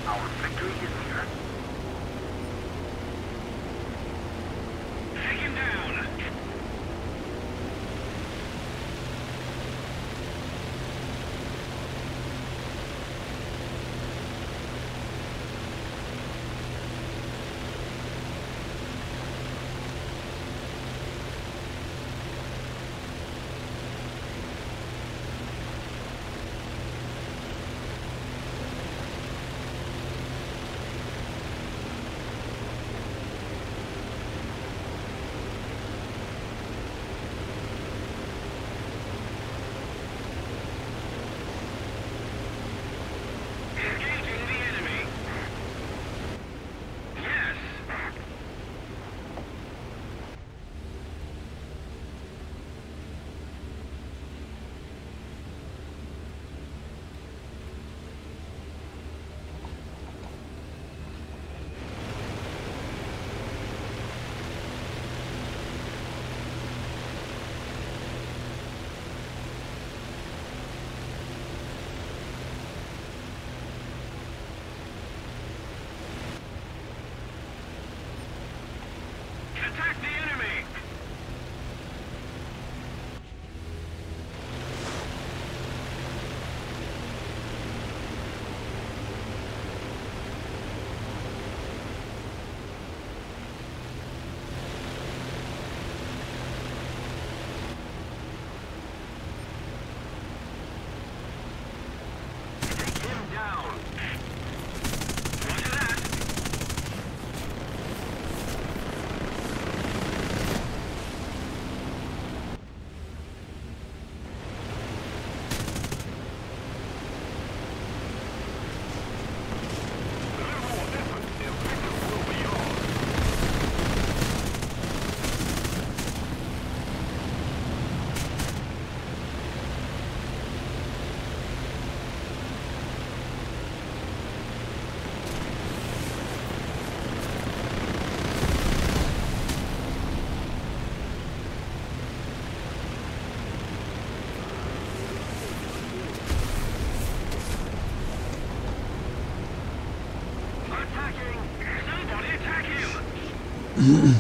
Our victory is near. Take him down! Attack the enemy! Take him down! Roger that! Attacking! Somebody attack him!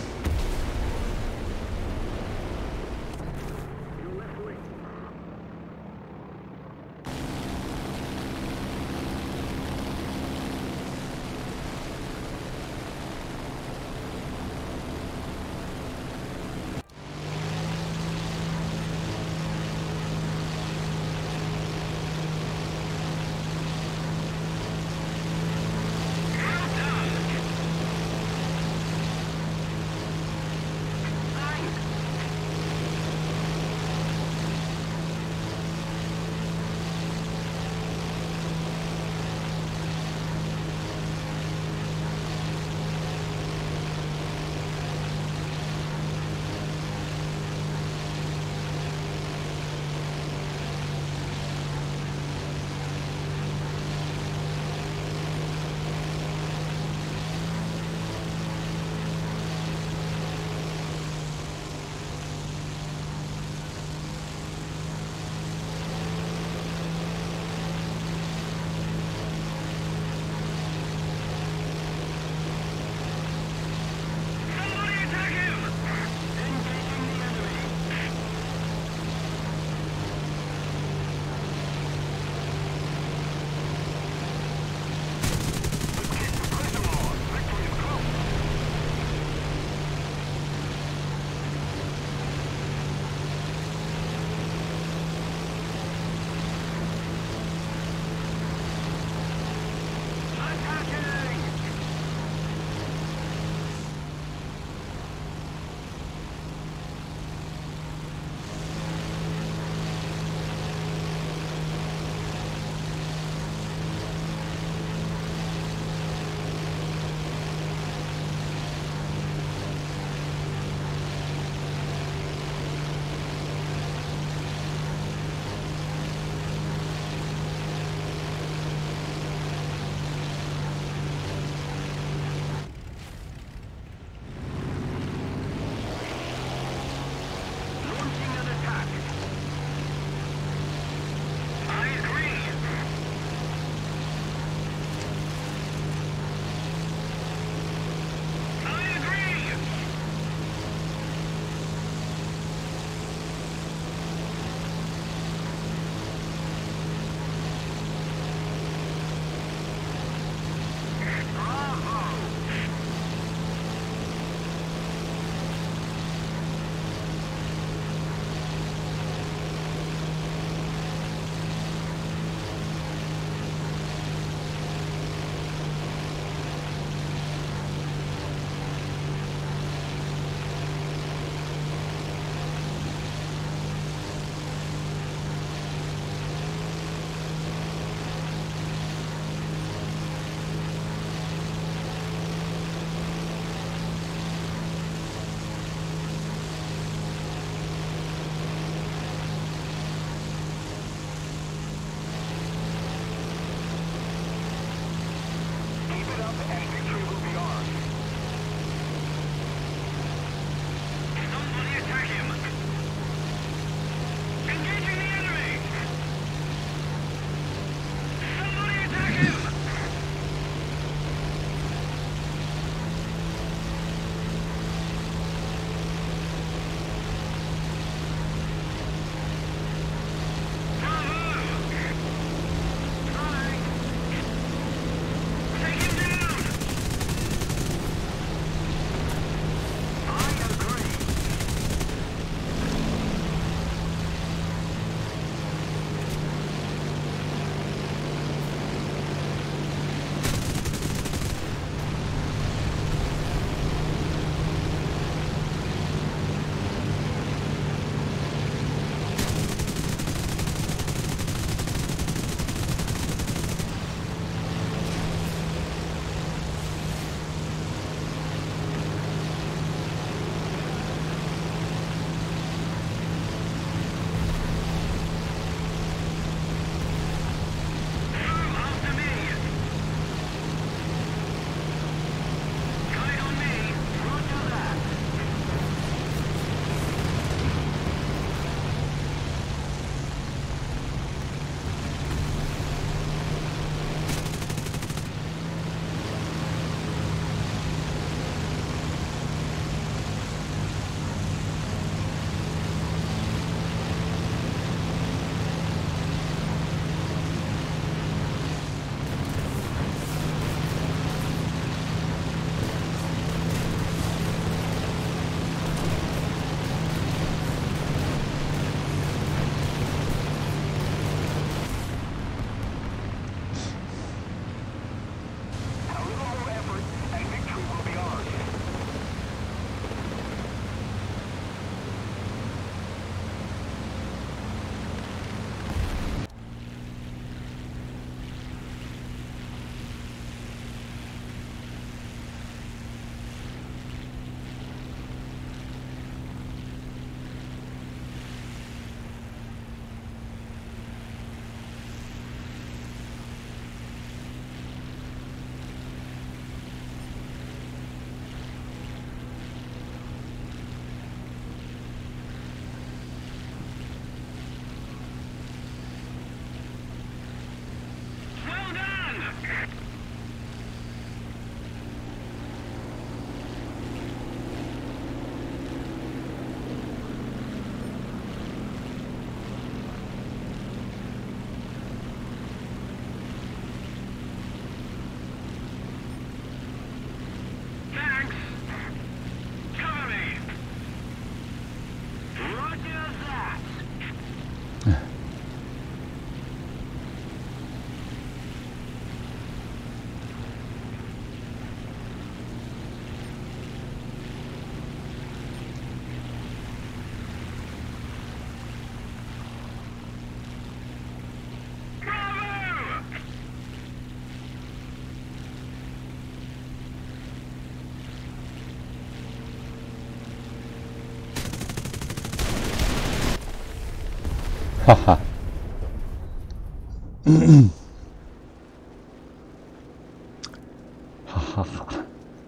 Hahaha.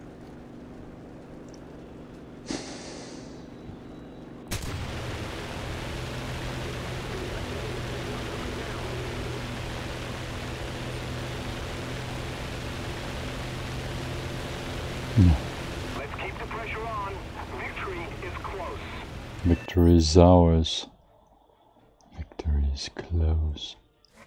Let's keep the pressure on. Victory is close. Victory is ours. Victory is close.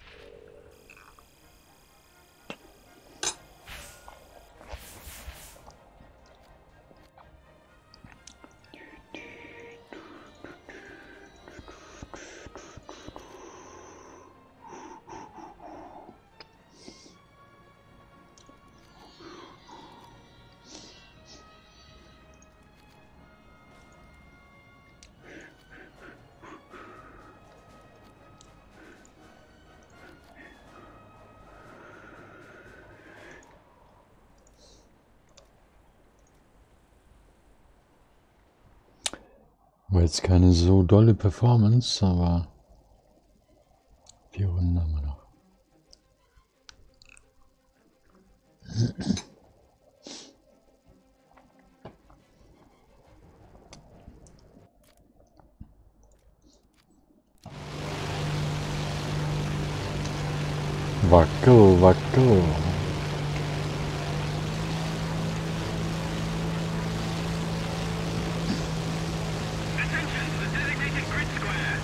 War jetzt keine so dolle Performance, aber 4 Runden haben wir noch. Wackel, wackel. Attention to the designated grid square.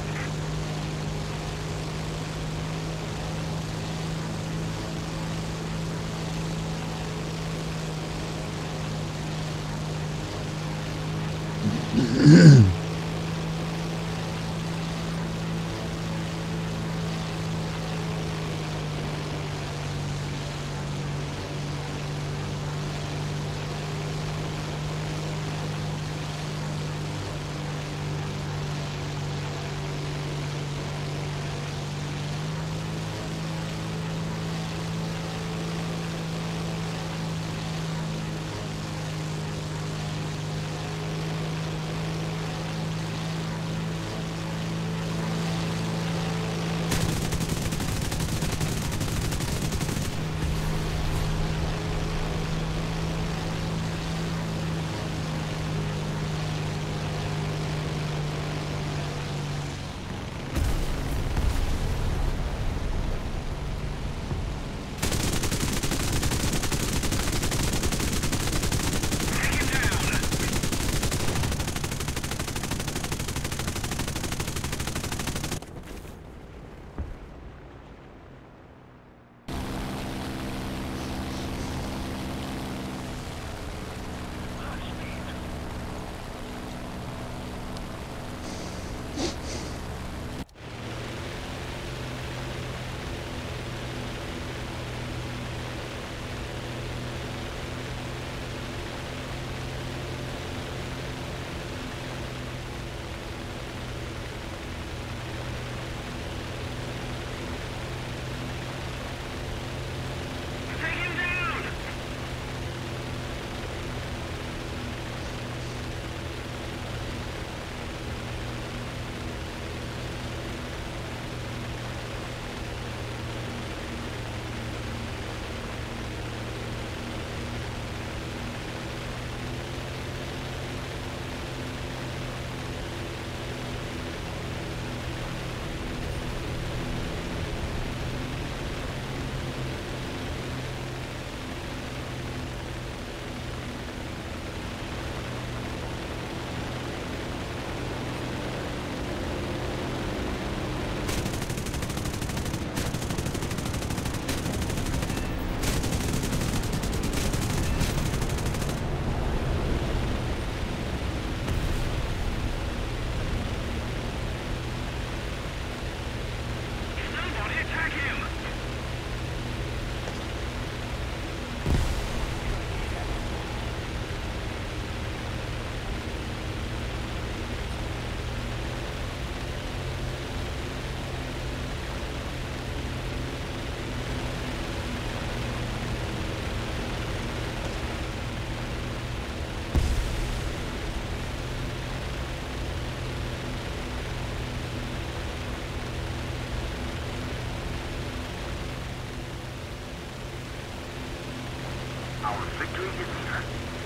Our victory is here.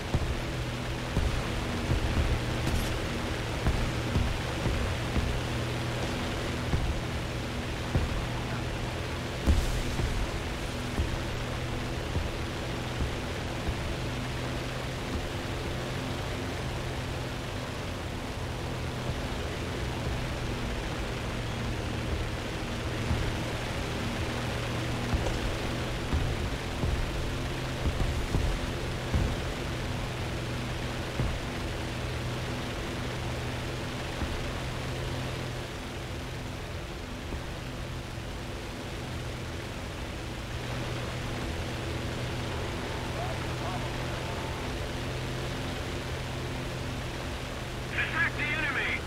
Attack the enemy!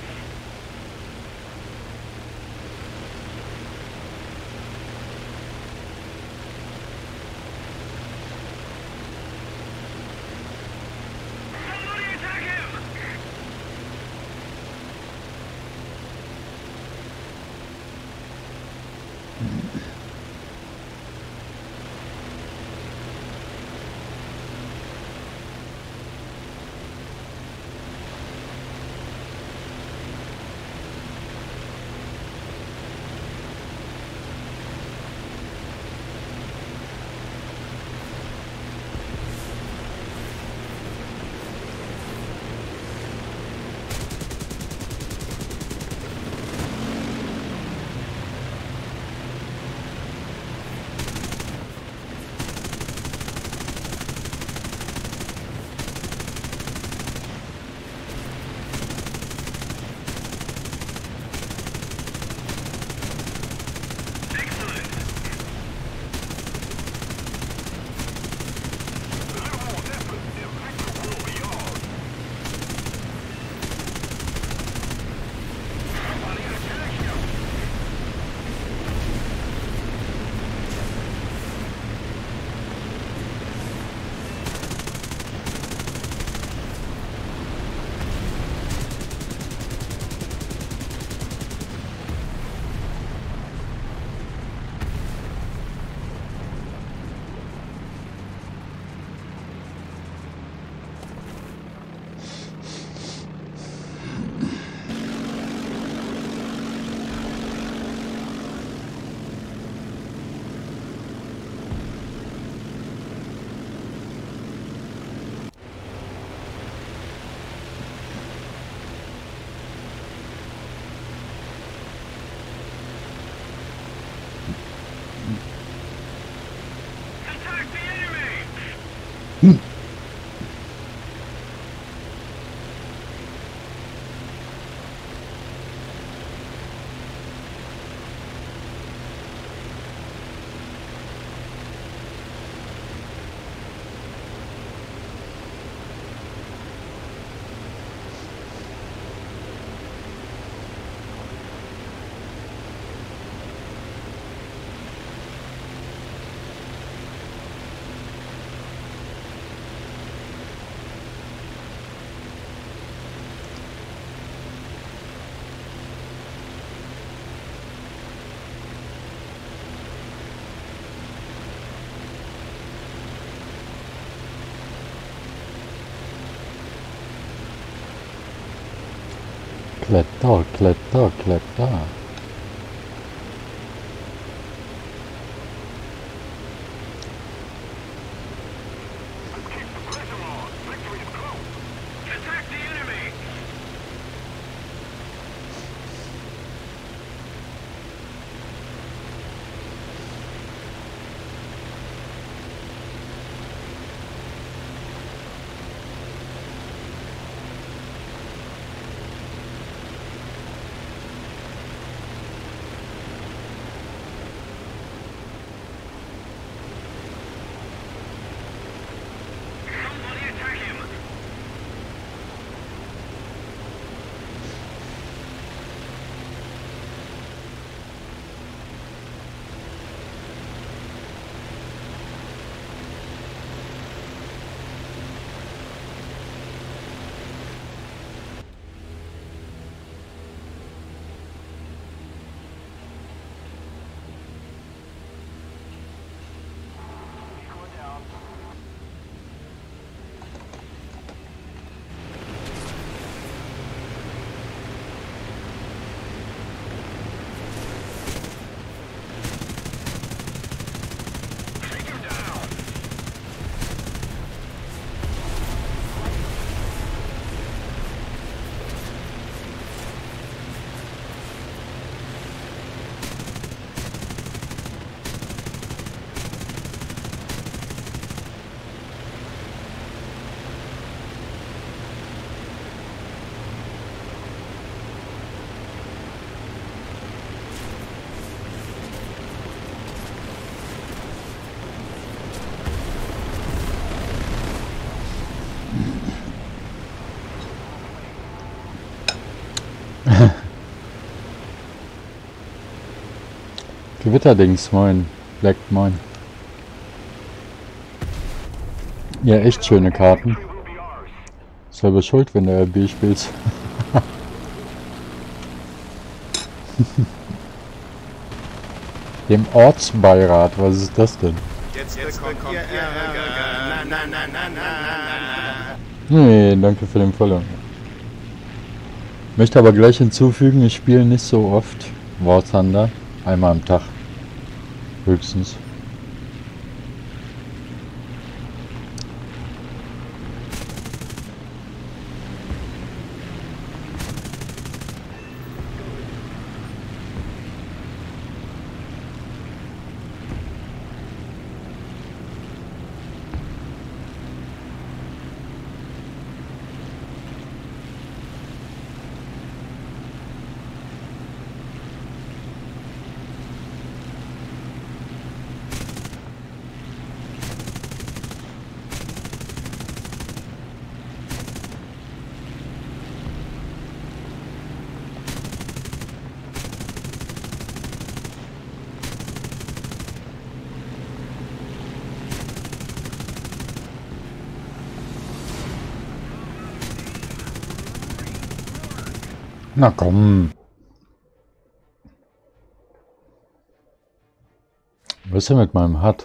Somebody attack him! Excellent! Attack the enemy! Kletter, kletter, kletter. Attack the enemy! Gewitterdings, moin. Black, moin. Ja, echt schöne Karten. Selber schuld, wenn du RB spielst. Dem Ortsbeirat, was ist das denn? Jetzt bekommt ihr Ärger. Na, na, na, na, na, na. Nee, danke für den Follow. Möchte aber gleich hinzufügen, ich spiele nicht so oft War Thunder. Einmal am Tag. Höchstens. Na komm. Was ist denn mit meinem HUD?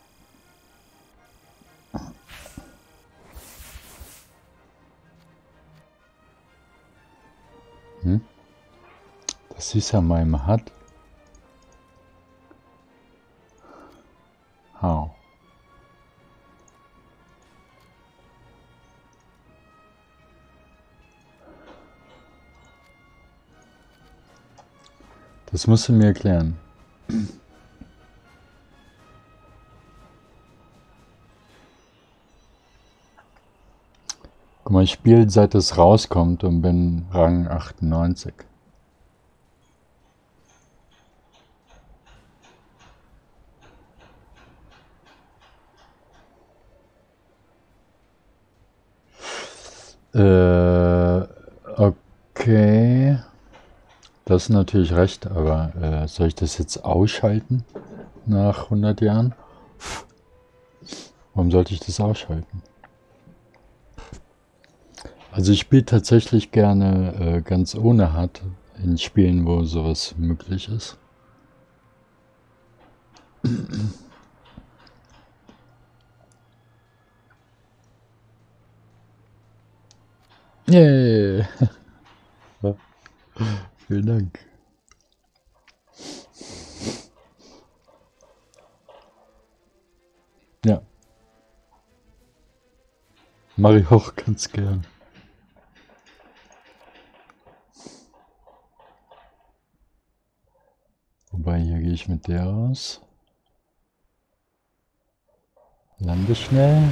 Das ist ja meinem HUD. How? Das musst du mir erklären. Guck mal, ich spiele seit es rauskommt und bin Rang 98. Okay. Das ist natürlich recht, aber soll ich das jetzt ausschalten nach 100 Jahren? Warum sollte ich das ausschalten? Also ich spiele tatsächlich gerne ganz ohne HUD in Spielen, wo sowas möglich ist. Yay! Vielen Dank. Ja. Mache ich auch ganz gern. Wobei, hier gehe ich mit der raus. Lande schnell.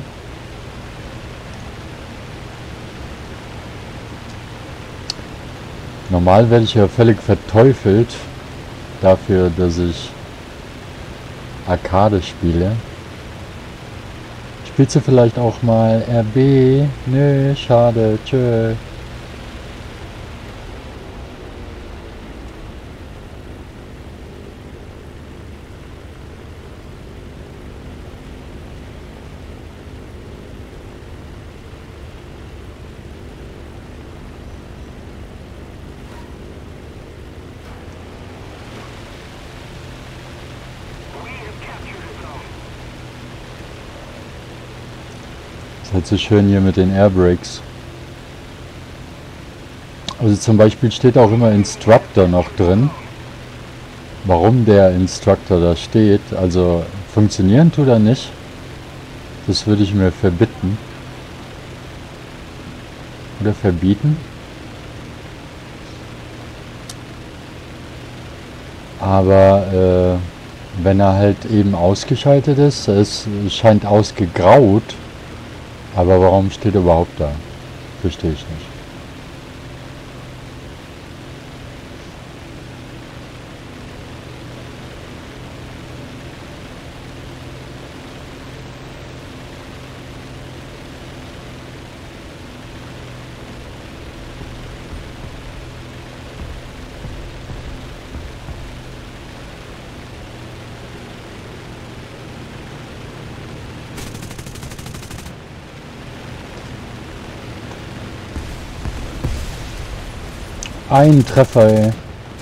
Normal werde ich ja völlig verteufelt dafür, dass ich Arcade spiele. Spielst du vielleicht auch mal RB? Nö, schade, tschö. Ist halt so schön hier mit den Airbrakes. Also zum Beispiel steht auch immer Instructor noch drin. Warum der Instructor da steht, also funktionieren tut er nicht. Das würde ich mir verbitten. Oder verbieten. Aber wenn er halt eben ausgeschaltet ist, es scheint ausgegraut. Aber warum steht er überhaupt da? Verstehe ich nicht. Ein Treffer, ey.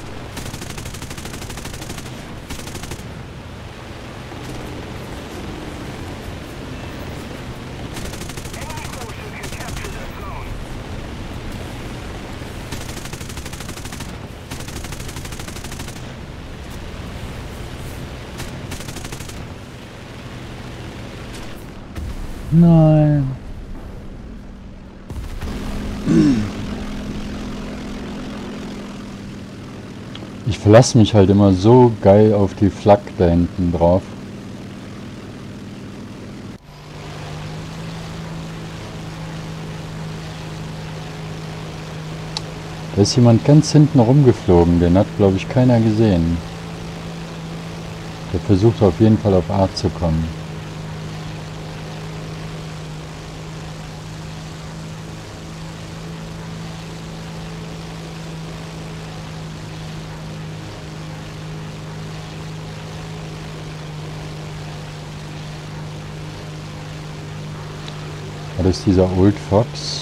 Nein. Ich verlasse mich halt immer so geil auf die Flak da hinten drauf. Da ist jemand ganz hinten rumgeflogen, den hat glaube ich keiner gesehen. Der versucht auf jeden Fall auf A zu kommen. War das dieser Old Fox?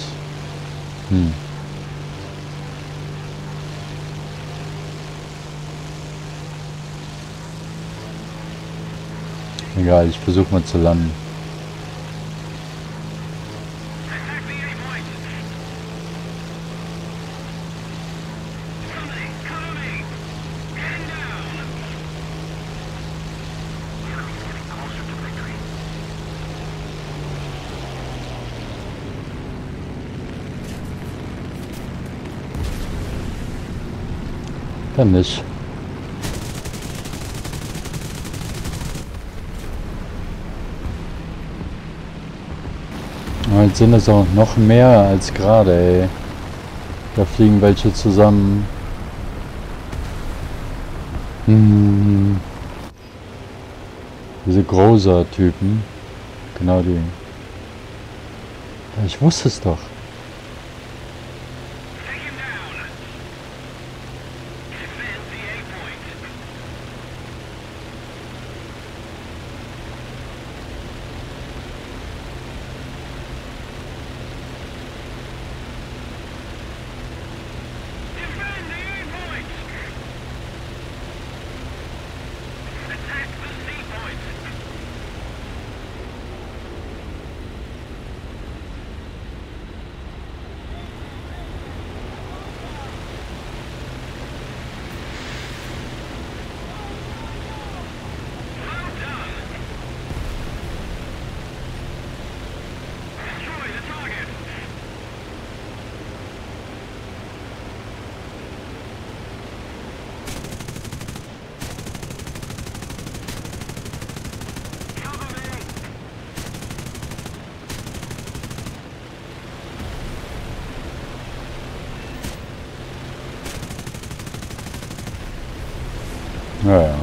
Egal, ich versuche mal zu landen. Dann nicht. Aber jetzt sind es auch noch mehr als gerade, ey. Da fliegen welche zusammen. Diese Großer-Typen. Genau die. Ja, ich wusste es doch. Ja, ja.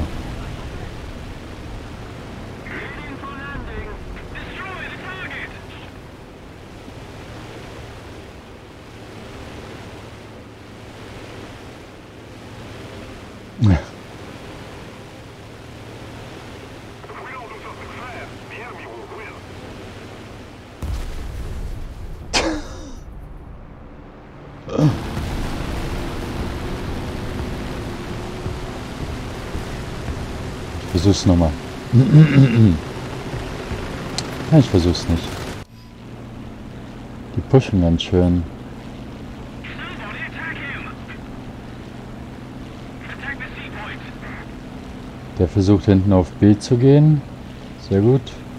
Ich versuch's nochmal. Ja, ich versuch's nicht. Die pushen ganz schön. Der versucht hinten auf B zu gehen. Sehr gut.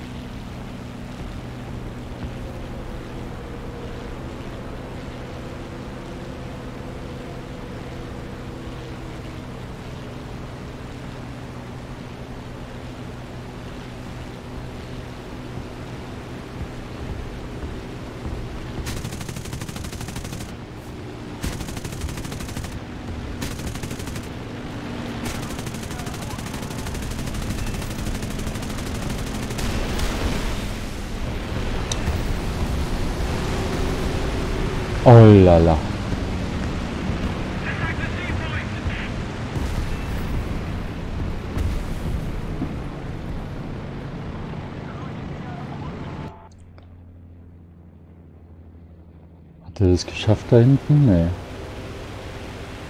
Oh la la. Hat er das geschafft da hinten? Nee.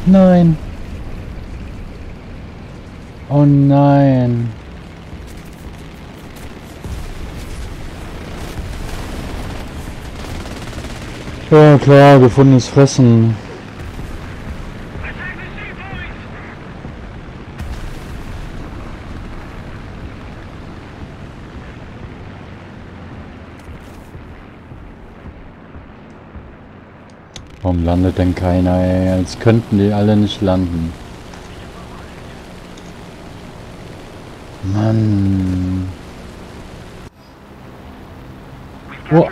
Nein. Oh nein. Ja klar, gefundenes Fressen. Warum landet denn keiner, ey? Als könnten die alle nicht landen. Mann. Oh.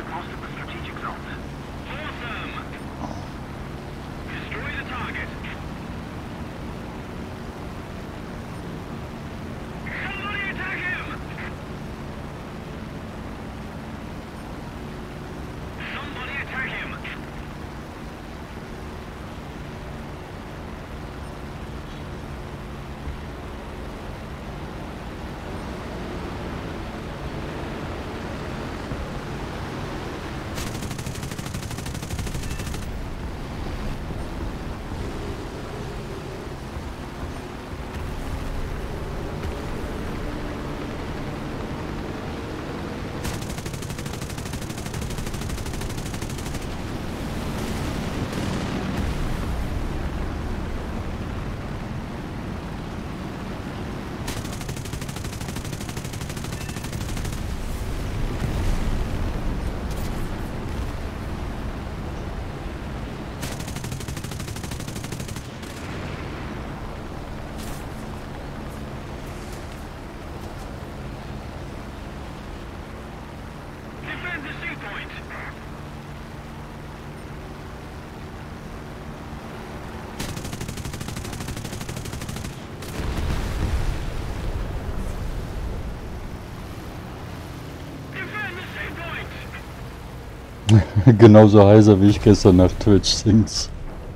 Genauso heiser wie ich gestern nach Twitch sings.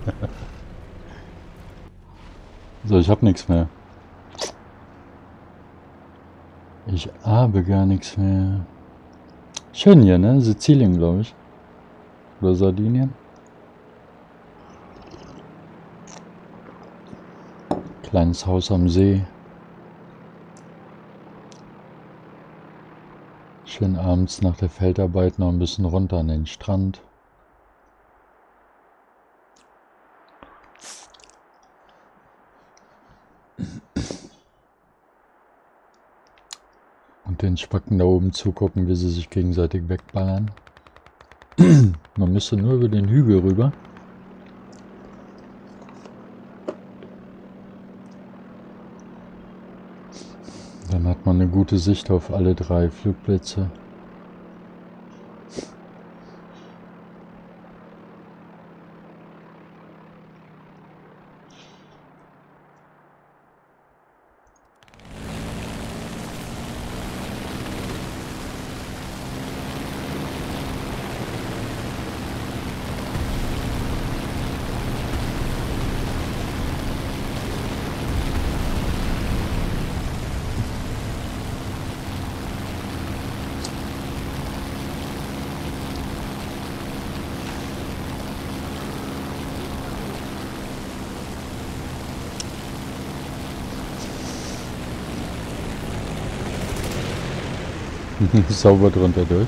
So, ich hab nichts mehr. Ich habe gar nichts mehr. Schön hier, ne? Sizilien, glaube ich. Oder Sardinien. Kleines Haus am See. Schön abends nach der Feldarbeit noch ein bisschen runter an den Strand. Und den Spacken da oben zugucken, wie sie sich gegenseitig wegballern. Man müsste nur über den Hügel rüber. Dann hat man eine gute Sicht auf alle 3 Flugplätze. Sauber drunter durch.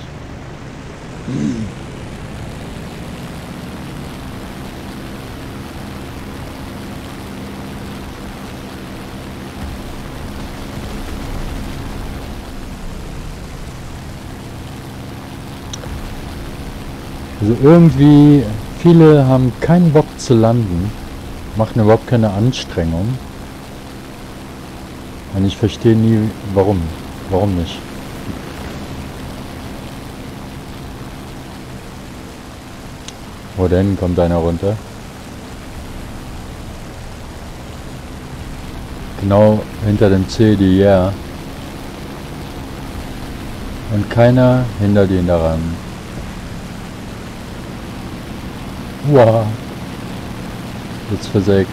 Also irgendwie, viele haben keinen Bock zu landen, machen überhaupt keine Anstrengung. Und ich verstehe nie, warum. Warum nicht? Wo denn? Kommt einer runter? Genau hinter dem CDR. Und keiner hindert ihn daran. Wow. Jetzt versägt.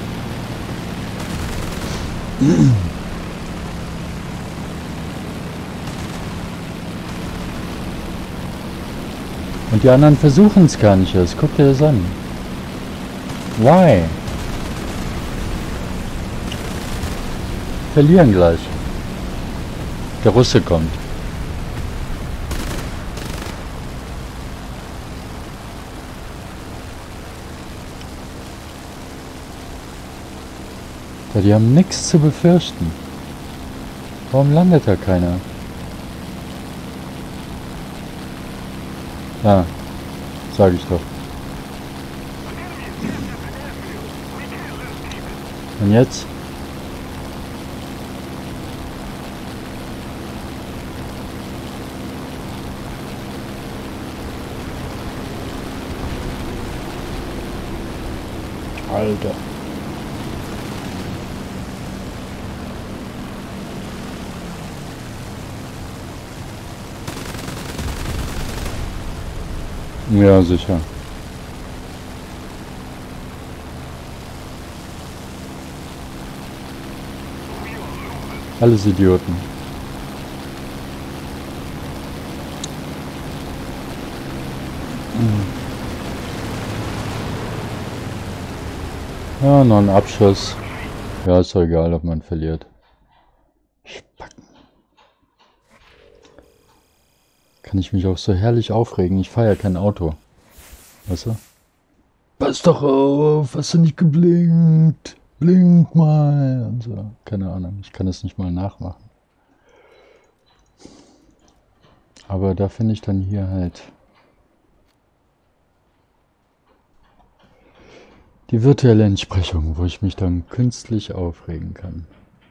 Und die anderen versuchen es gar nicht erst. Guck dir das an. Why? verlieren gleich. Der Russe kommt. Ja, die haben nichts zu befürchten. Warum landet da keiner? Ja, sag ich doch. Und jetzt? Alter. Ja, sicher. Alles Idioten. Ja, noch ein Abschuss. Ja, ist doch egal, ob man verliert. Spacken. Kann ich mich auch so herrlich aufregen. Ich fahre ja kein Auto. Weißt du? Pass doch auf, hast du nicht geblinkt? Blink mal. Und so. Keine Ahnung, ich kann das nicht mal nachmachen. Aber da finde ich dann hier halt die virtuelle Entsprechung, wo ich mich dann künstlich aufregen kann.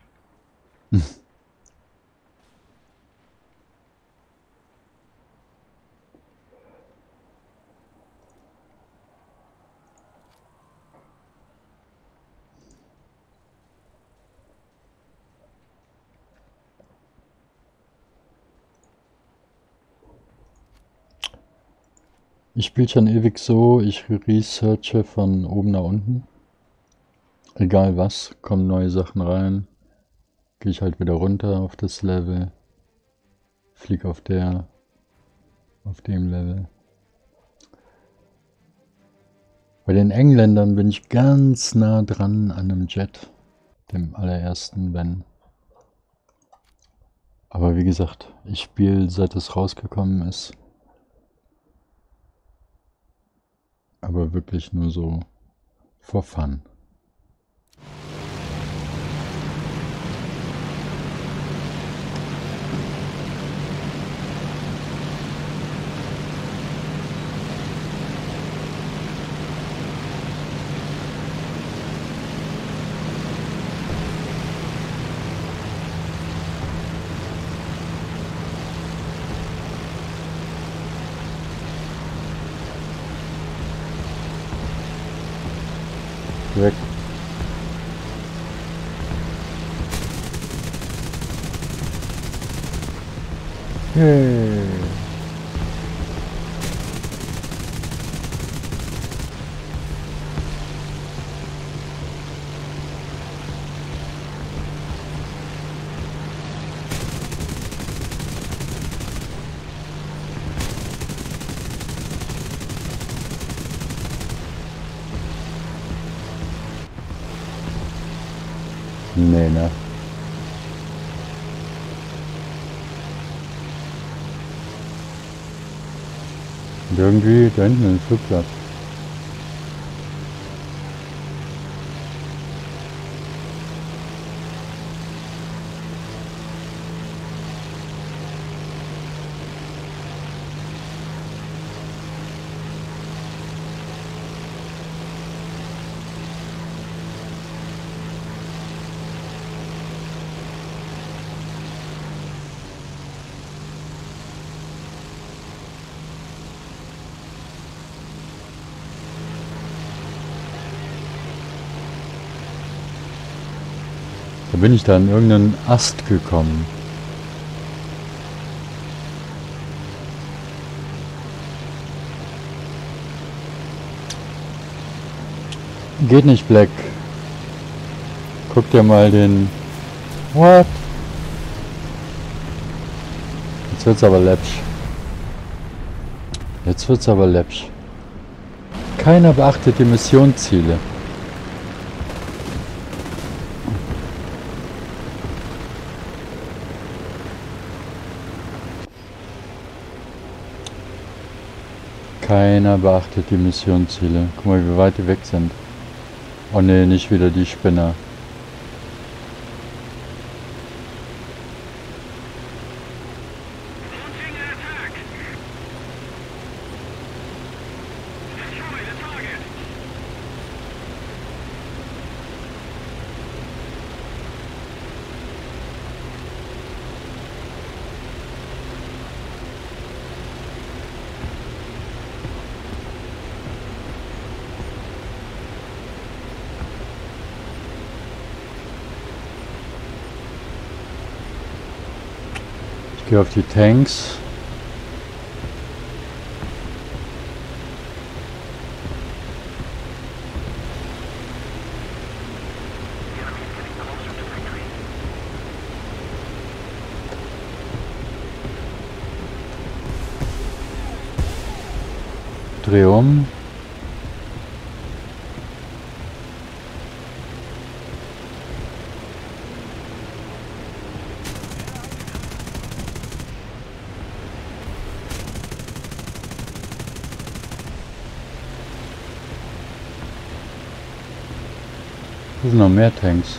Ich spiele schon ewig so, ich researche von oben nach unten. Egal was, kommen neue Sachen rein. Gehe ich halt wieder runter auf das Level. Fliege auf dem Level. Bei den Engländern bin ich ganz nah dran an einem Jet. Dem allerersten, wenn. Aber wie gesagt, ich spiele seit es rausgekommen ist. Aber wirklich nur so for fun. Weg. Hey. Nee, ne? Und irgendwie da hinten ist ein Flugplatz. Da bin ich da an irgendeinen Ast gekommen. Geht nicht, Black. Guck dir mal den... What? Jetzt wird's aber läppsch. Jetzt wird's aber läppsch. Keiner beachtet die Missionsziele. Keiner beachtet die Missionsziele. Guck mal, wie weit die weg sind. Oh ne, nicht wieder die Spinner. Ich gehe auf die Tanks. Dreh um. Hier sind noch mehr Tanks.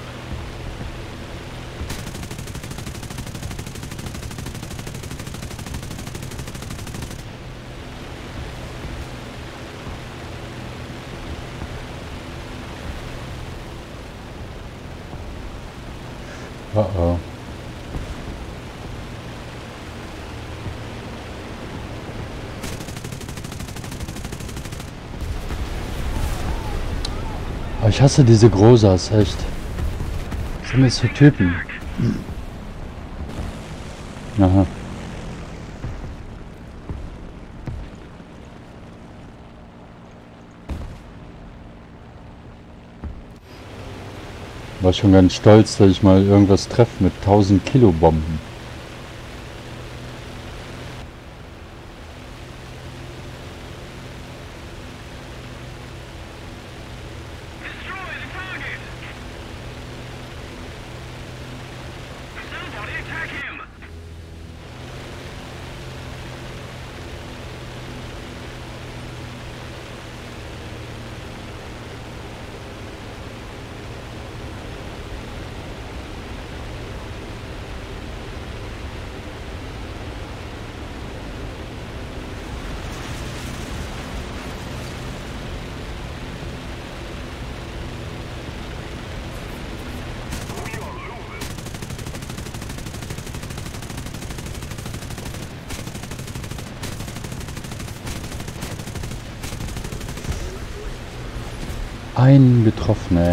Oh oh. Aber ich hasse diese Grosas, echt. Was sind das für Typen? Aha. War schon ganz stolz, dass ich mal irgendwas treffe mit 1000 Kilo Bomben. Einen getroffen, ey.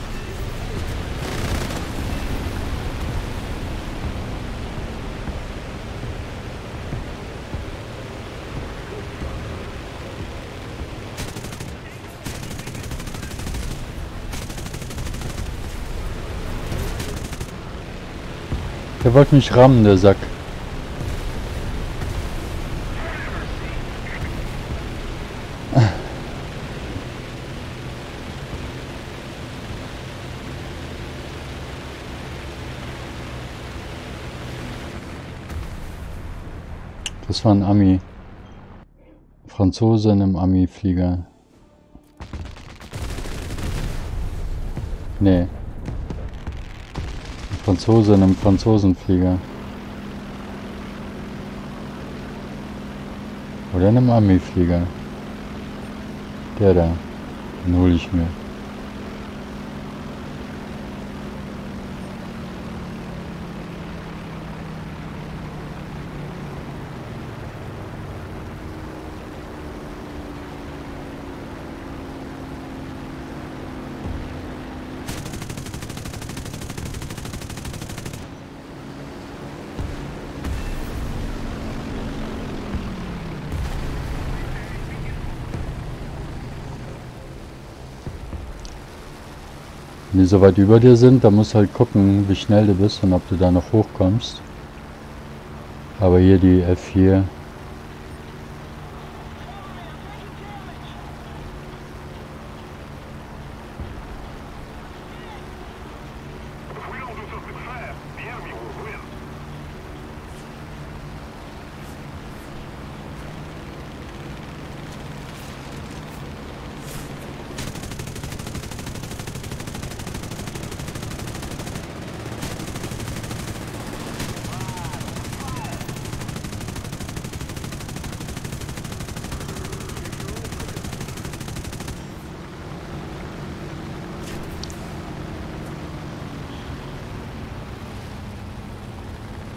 Der wollte mich rammen, der Sack. Das war ein Ami. Franzose in einem Ami-Flieger. Nee. Ein Franzose in einem Franzosenflieger. Oder in einem Ami-Flieger. Der da. Den hole ich mir. Wenn die so weit über dir sind, dann musst du halt gucken, wie schnell du bist und ob du da noch hochkommst. Aber hier die F4.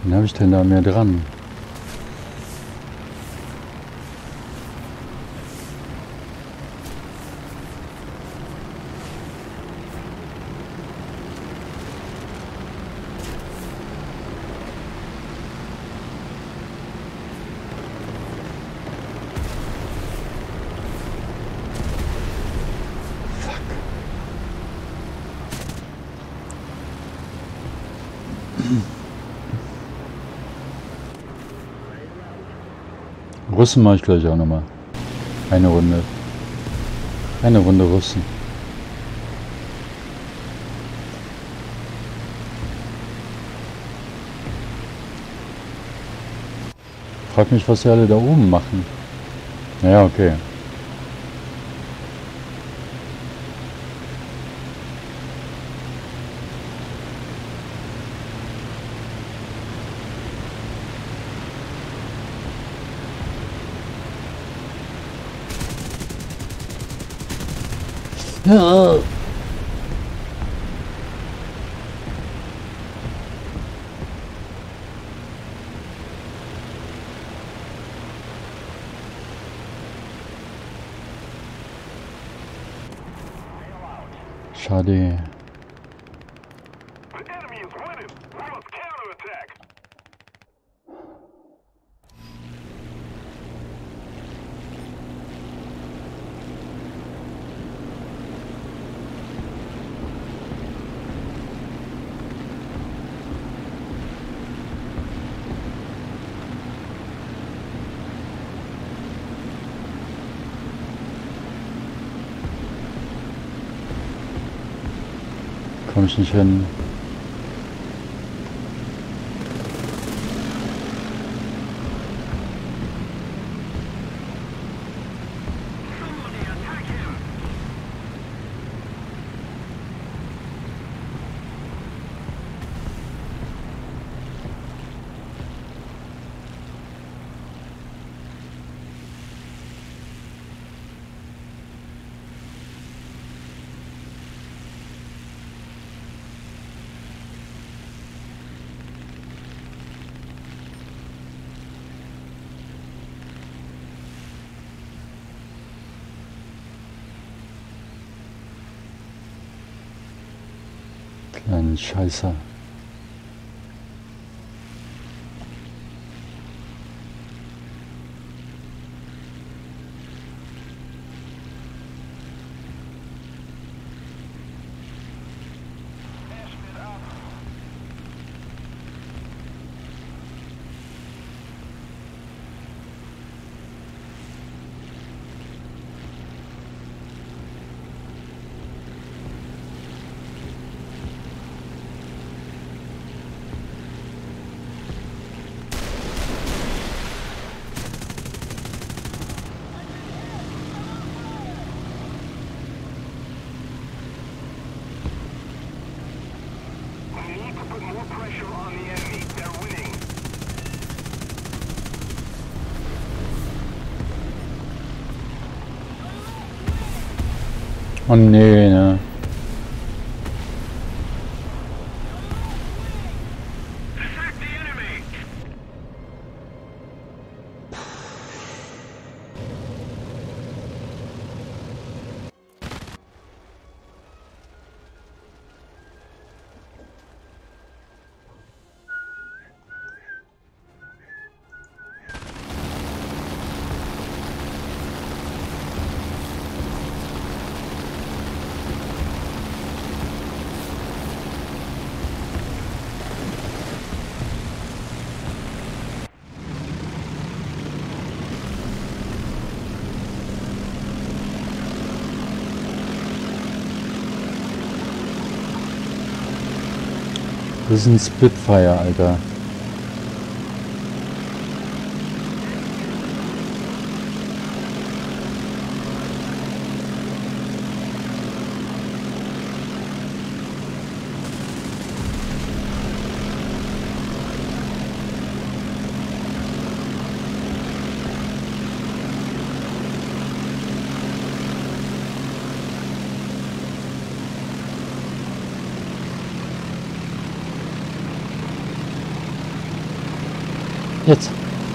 Wen habe ich denn da mehr dran? Russen mache ich gleich auch nochmal. Eine Runde. Eine Runde Russen. Frag mich, was sie alle da oben machen. Naja, okay. Ja. Schade. Komm ich nicht hin. Kleinen Scheißer. Oh nee, ne? Das ist ein Spitfire, Alter. Jetzt.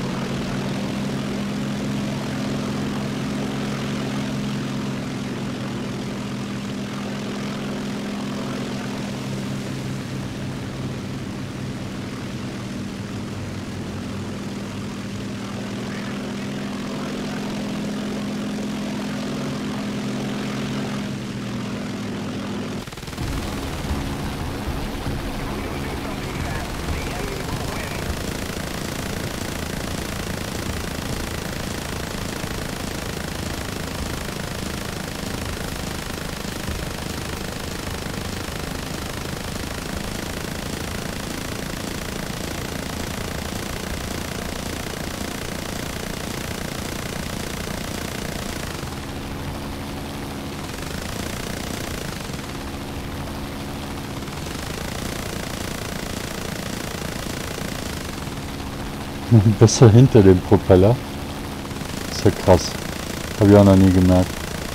Besser hinter dem Propeller. Ist ja krass. Habe ich auch noch nie gemerkt.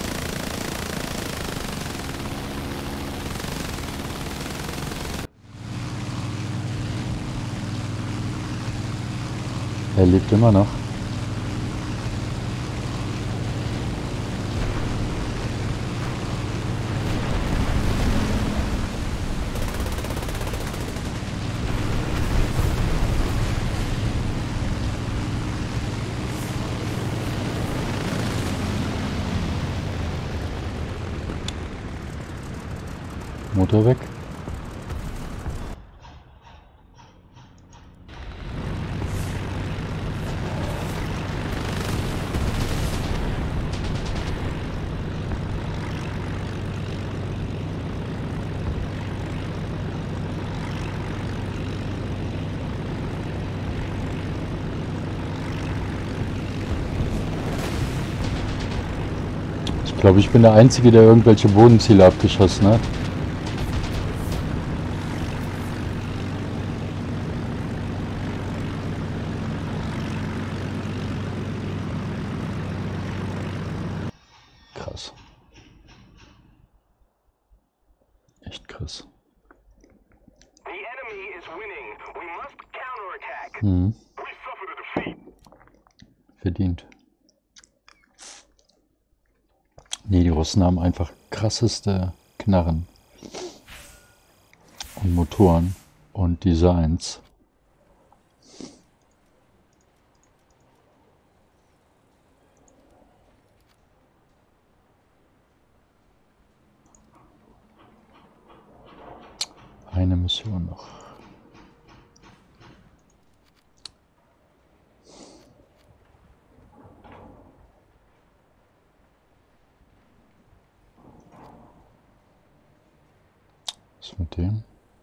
Er lebt immer noch. Motor weg. Ich glaube, ich bin der Einzige, der irgendwelche Bodenziele abgeschossen hat. Krass. Echt krass. Mhm. Verdient. Nee, die Russen haben einfach krasseste Knarren und Motoren und Designs. Eine Mission noch. Was mit dem?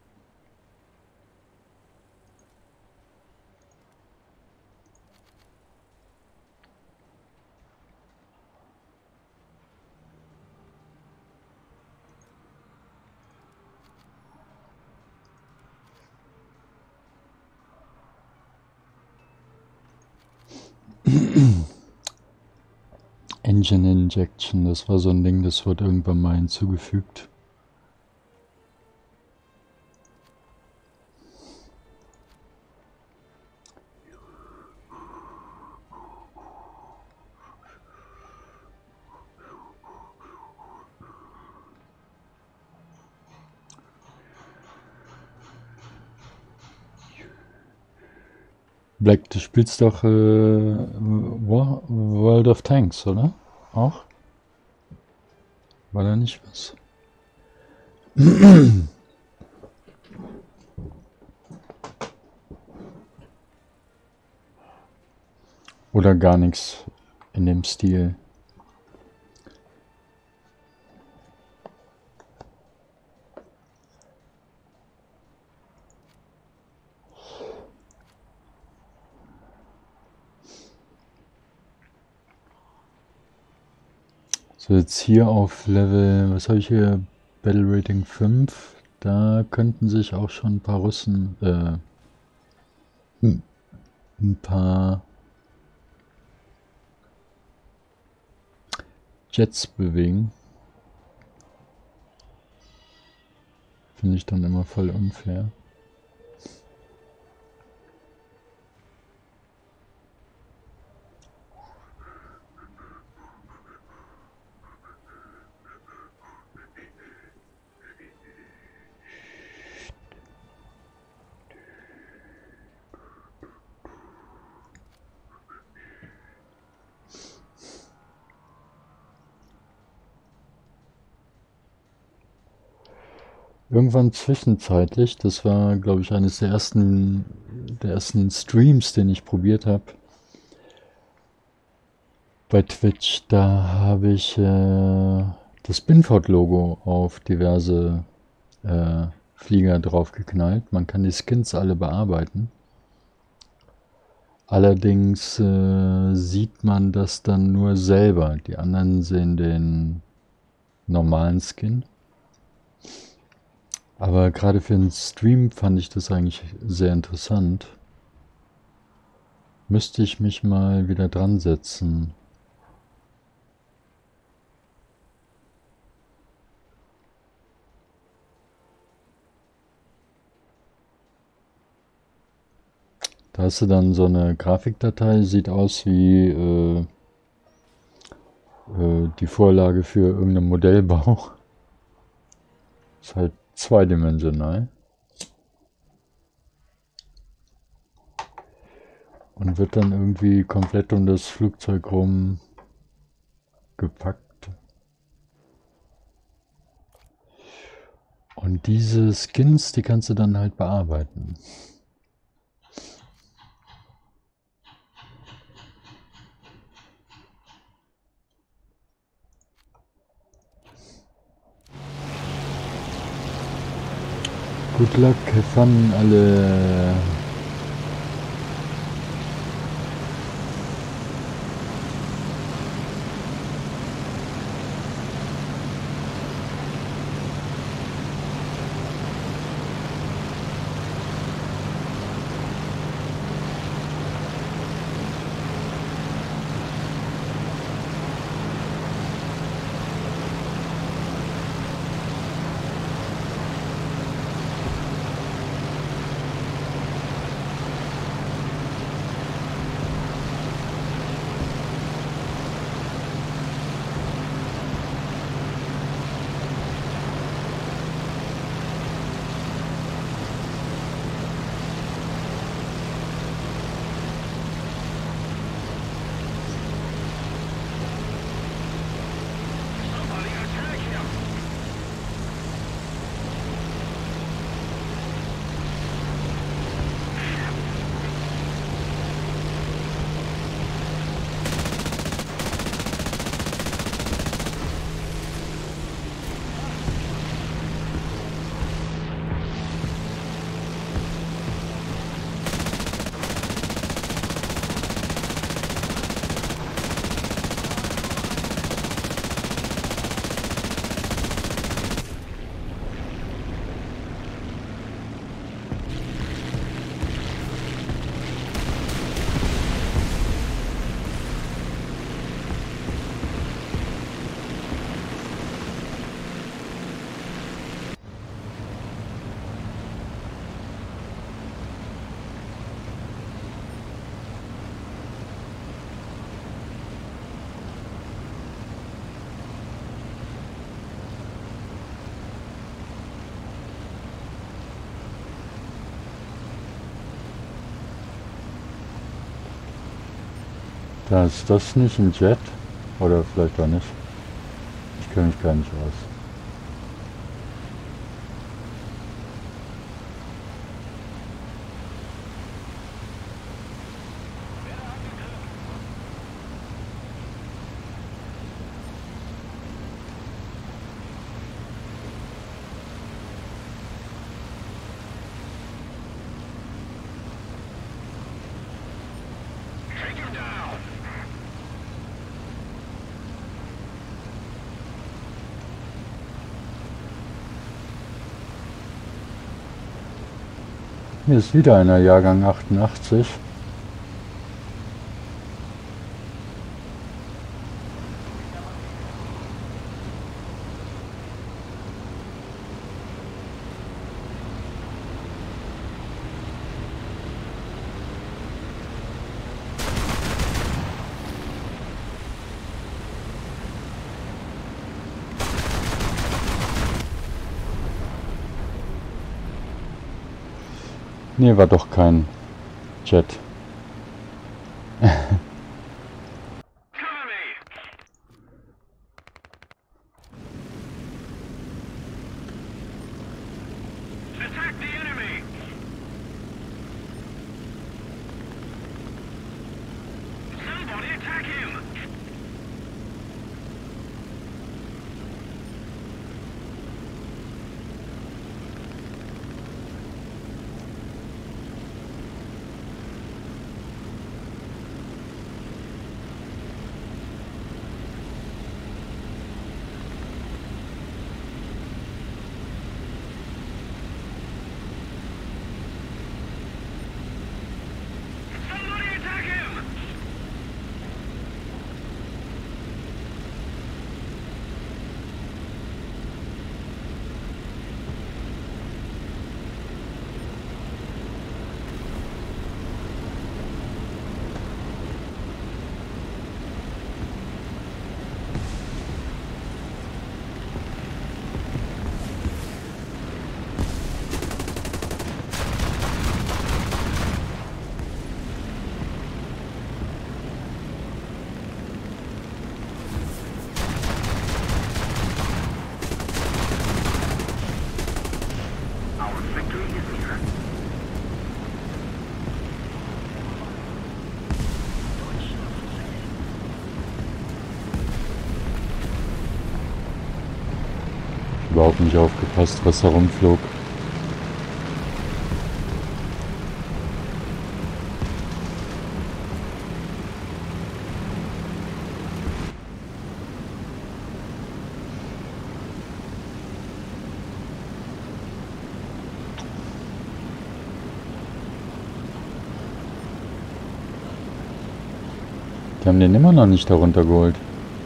Engine Injection, das war so ein Ding, das wurde irgendwann mal hinzugefügt. Black, du spielst doch World of Tanks, oder? Auch? War da nicht was? Oder gar nichts in dem Stil? So, jetzt hier auf Level, was habe ich hier? Battle Rating 5. Da könnten sich auch schon ein paar Russen, ein paar Jets bewegen. Finde ich dann immer voll unfair. Irgendwann zwischenzeitlich, das war, glaube ich, eines der ersten Streams, den ich probiert habe bei Twitch, da habe ich das Binford-Logo auf diverse Flieger draufgeknallt. Man kann die Skins alle bearbeiten. Allerdings sieht man das dann nur selber. Die anderen sehen den normalen Skin. Aber gerade für einen Stream fand ich das eigentlich sehr interessant. Müsste ich mich mal wieder dran setzen. Da hast du dann so eine Grafikdatei, sieht aus wie die Vorlage für irgendeinen Modellbau. Ist halt zweidimensional. Und wird dann irgendwie komplett um das Flugzeug rum gepackt. Und diese Skins, die kannst du dann halt bearbeiten. Good luck, have fun alle. Da ist das nicht ein Jet? Oder vielleicht auch nicht. Ich kenne mich gar nicht aus. Hier ist wieder einer Jahrgang 88. Nee, war doch kein Jet. Überhaupt nicht aufgepasst, was herumflog. Die haben den immer noch nicht darunter geholt.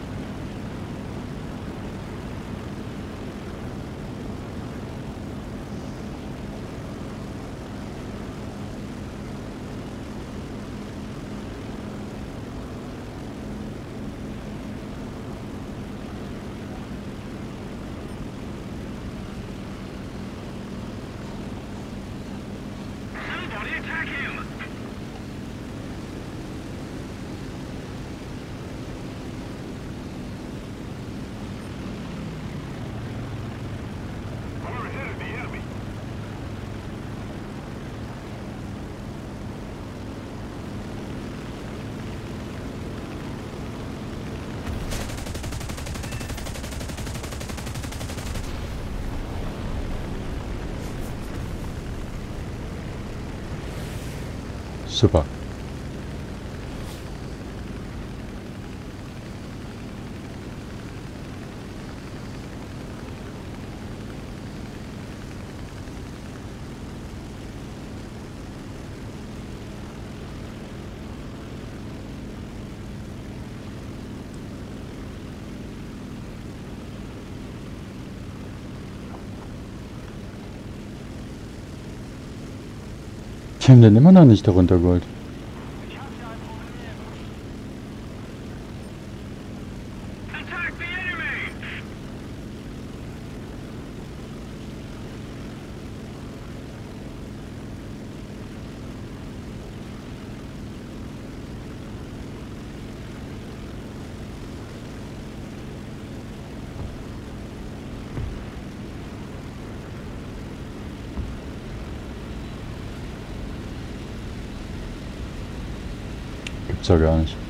Super. Die haben den immer noch nicht darunter geholt. Gibt's ja gar nicht.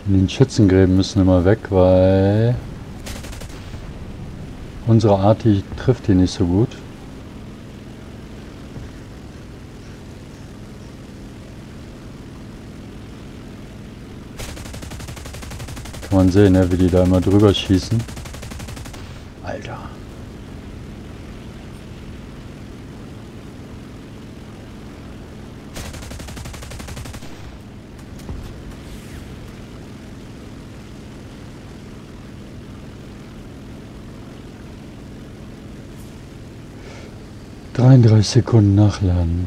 Die in den Schützengräben müssen immer weg, weil unsere Art, die trifft die nicht so gut. Kann man sehen, ne, wie die da immer drüber schießen. Alter. ...33 Sekunden nachladen.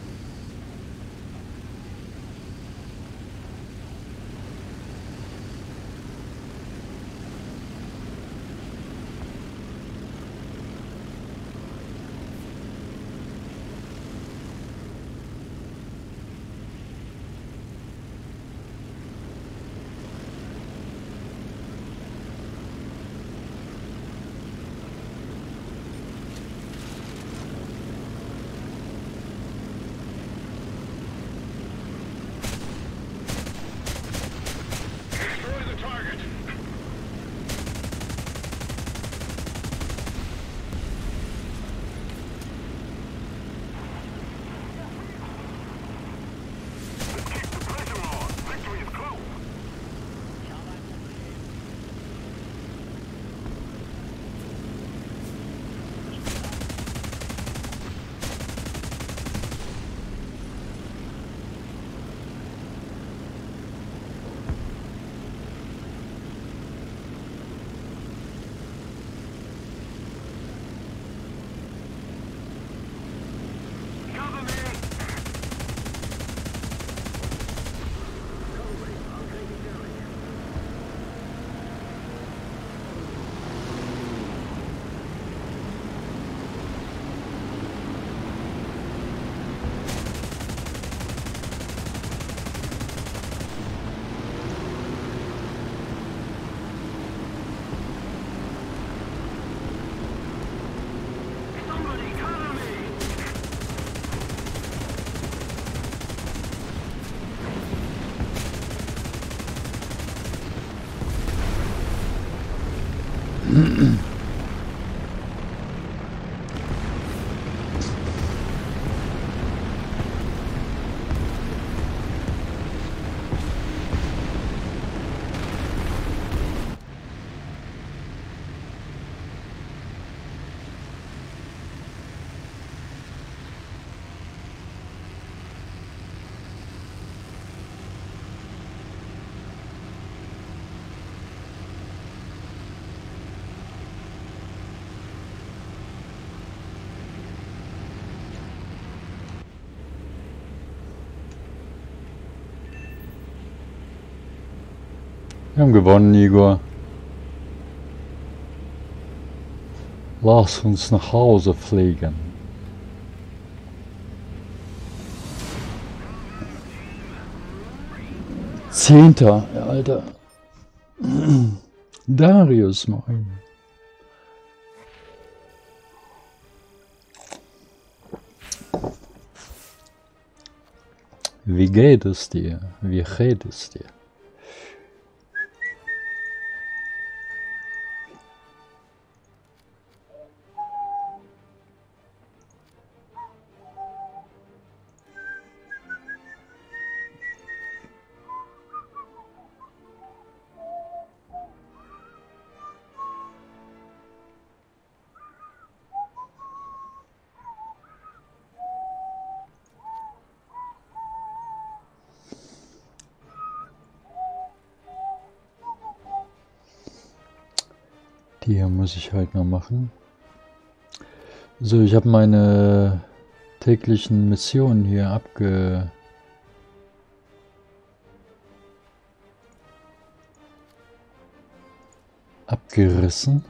Wir haben gewonnen, Igor. Lass uns nach Hause fliegen. Zehnter, Alter. Darius, moin. Wie geht es dir? Wie geht es dir? Die hier muss ich halt noch machen. So, ich habe meine täglichen Missionen hier abgerissen.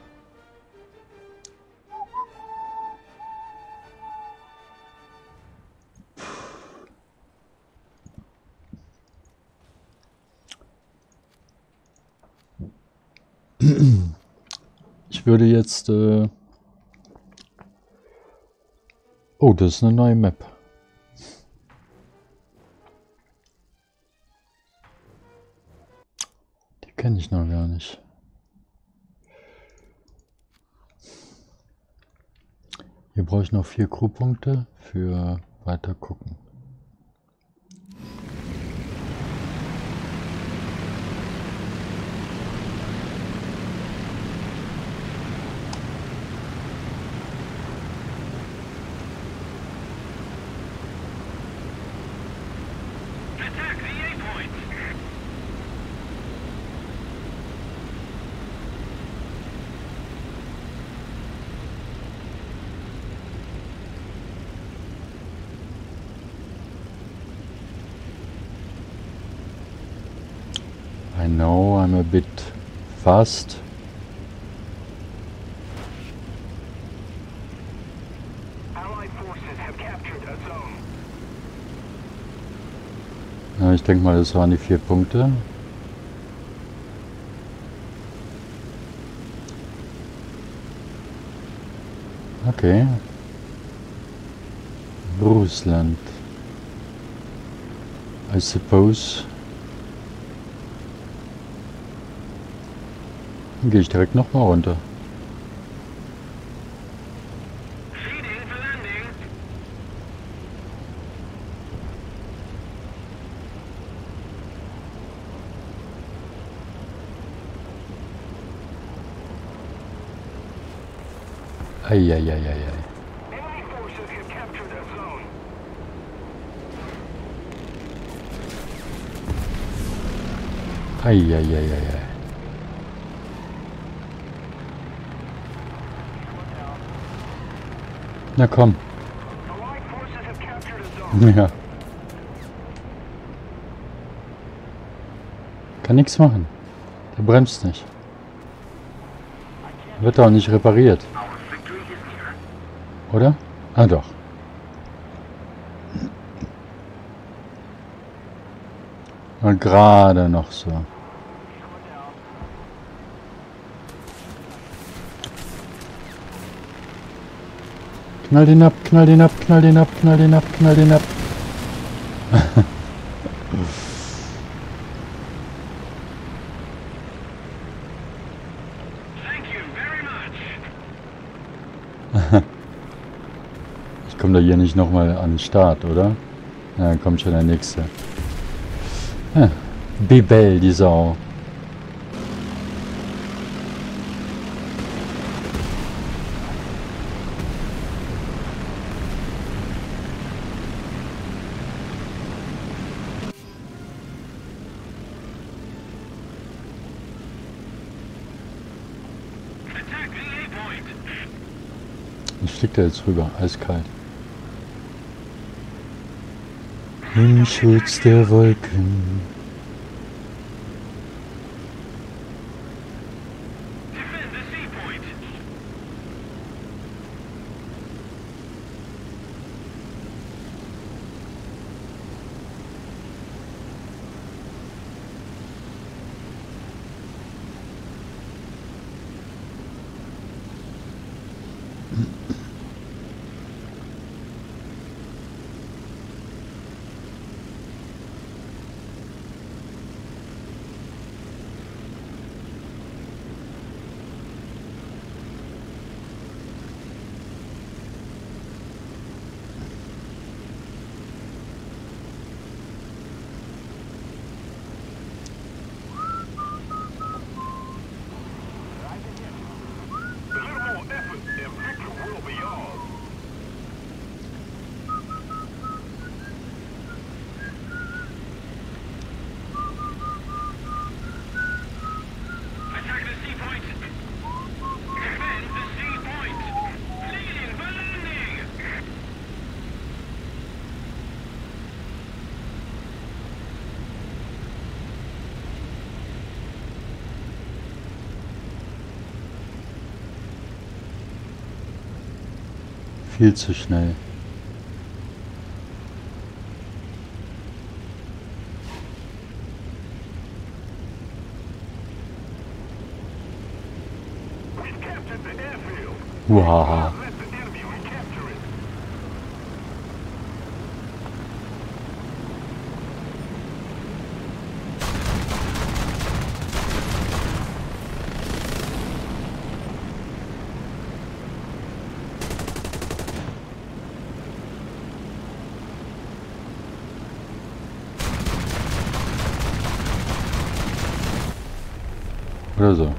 Ich würde jetzt... Oh, das ist eine neue Map. kenne ich noch gar nicht. Hier brauche ich noch 4 Crewpunkte für weiter gucken. I know I'm a bit fast. Ja, ich denke mal, das waren die 4 Punkte. Okay. Russland. I suppose. Dann gehe ich direkt nochmal runter. Eieieiei. Eieieiei. Na komm. Ja. Kann nichts machen. Der bremst nicht. Wird auch nicht repariert. Oder? Ah doch. Und gerade noch so. Knall den ab, knall den ab, knall den ab, knall den ab, knall den ab. Ich komme da hier nicht nochmal an den Start, oder? Ja, dann kommt schon der nächste. Ja, Bibel, die Sau. Ich fliege da jetzt rüber, eiskalt. Im Schutz der Wolken. Viel zu schnell. Wow. Oder so.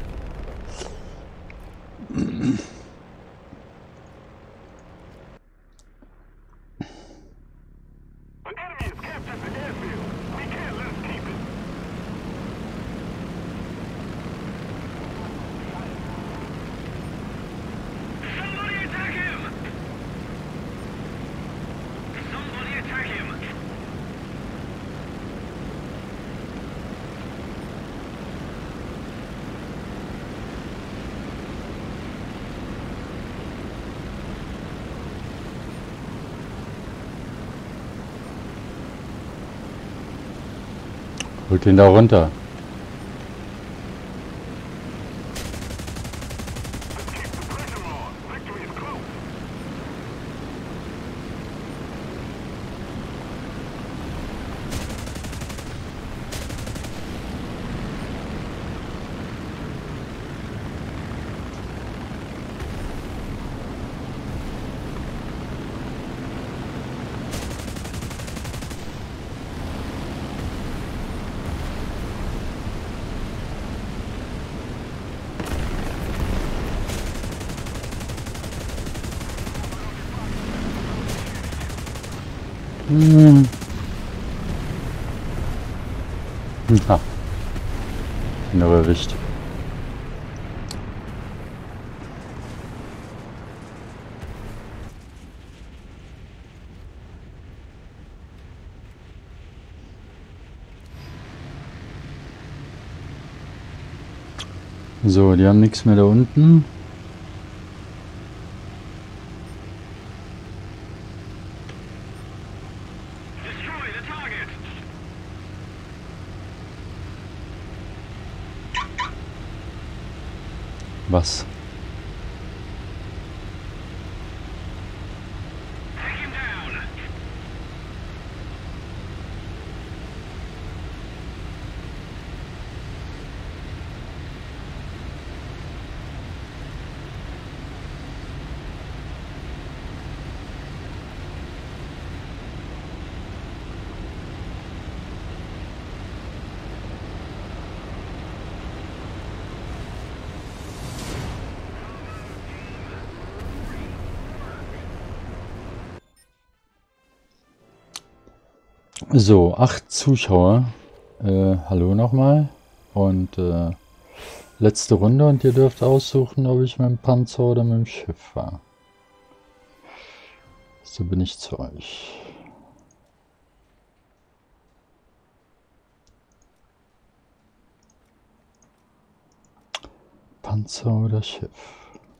Holt ihn da runter. Ha. Ihn aber erwischt. So, die haben nichts mehr da unten. Was? So, 8 Zuschauer. Hallo nochmal. Und letzte Runde und ihr dürft aussuchen, ob ich mit dem Panzer oder mit dem Schiff fahre. So bin ich zu euch. Panzer oder Schiff?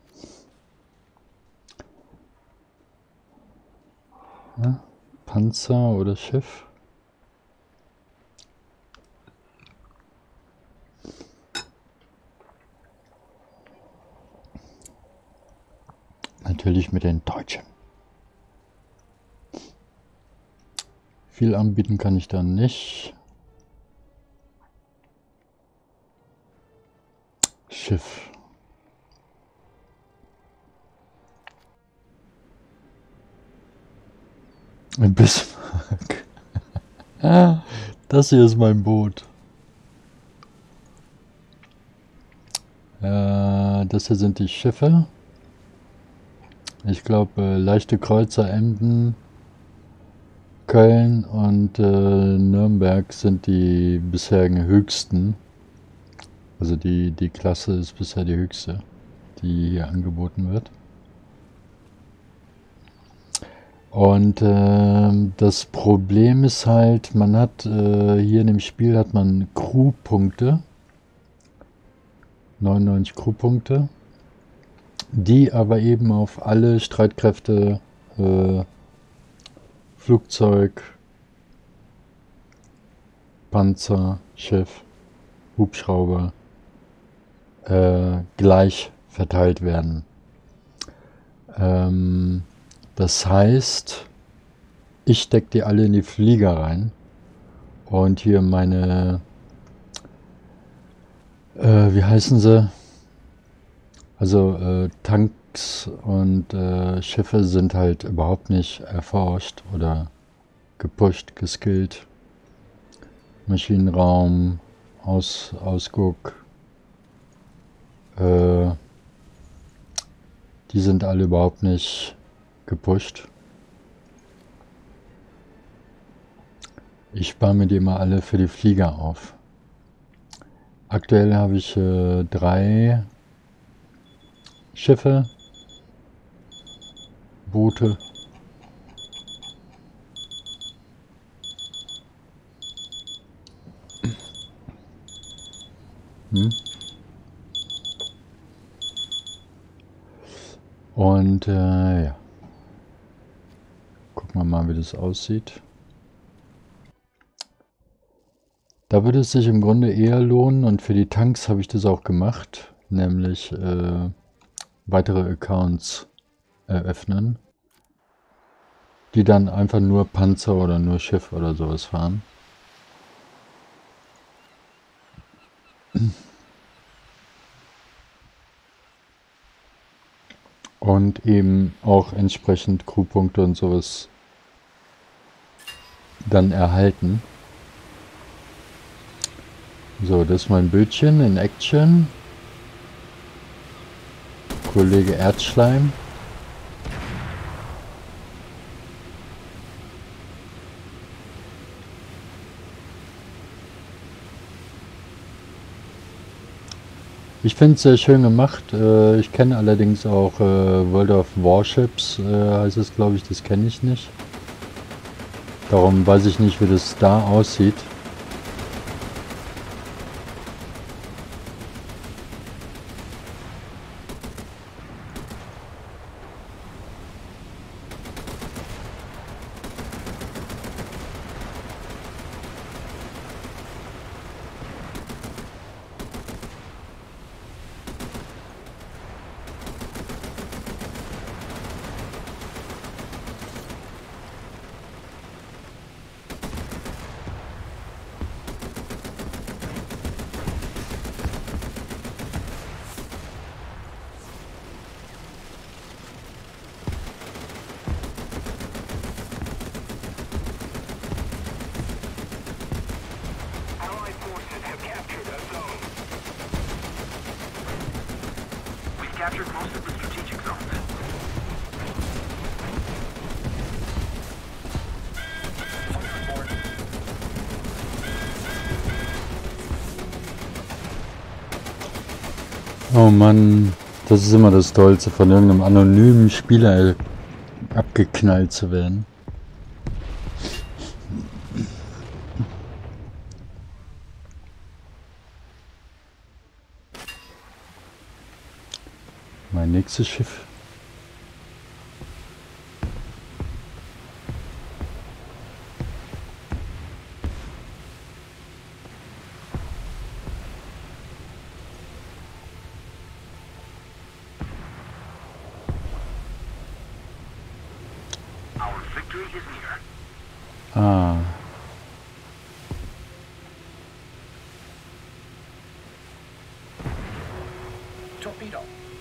Ja, Panzer oder Schiff? Natürlich mit den Deutschen. Viel anbieten kann ich da nicht. Schiff. Ein Bismarck. Das hier ist mein Boot. Das hier sind die Schiffe. Ich glaube, leichte Kreuzer Emden, Köln und Nürnberg sind die bisherigen höchsten. Also die Klasse ist bisher die höchste, die hier angeboten wird. Und das Problem ist halt, man hat hier in dem Spiel hat man Crew-Punkte, 99 Crew-Punkte, die aber eben auf alle Streitkräfte, Flugzeug, Panzer, Schiff, Hubschrauber gleich verteilt werden. Das heißt, ich stecke die alle in die Flieger rein und hier meine, wie heißen sie? Also Tanks und Schiffe sind halt überhaupt nicht erforscht oder gepusht, geskillt. Maschinenraum, Ausguck, Die sind alle überhaupt nicht gepusht. Ich spare mir die immer alle für die Flieger auf. Aktuell habe ich 3 Schiffe, Boote. Und ja, gucken wir mal, wie das aussieht. Da würde es sich im Grunde eher lohnen, und für die Tanks habe ich das auch gemacht, nämlich weitere Accounts eröffnen, die dann einfach nur Panzer oder nur Schiff oder sowas fahren. Und eben auch entsprechend Crewpunkte und sowas dann erhalten. So, das ist mein Bildchen in Action. Kollege Erzschleim. Ich finde es sehr schön gemacht. Ich kenne allerdings auch World of Warships, heißt es, glaube ich, das kenne ich nicht. Darum weiß ich nicht, wie das da aussieht. Captured most of the strategic zones. Oh Mann, das ist immer das Tollste, von irgendeinem anonymen Spieler abgeknallt zu werden. Mein nächstes Schiff. Our victory is near. Ah. Torpedo.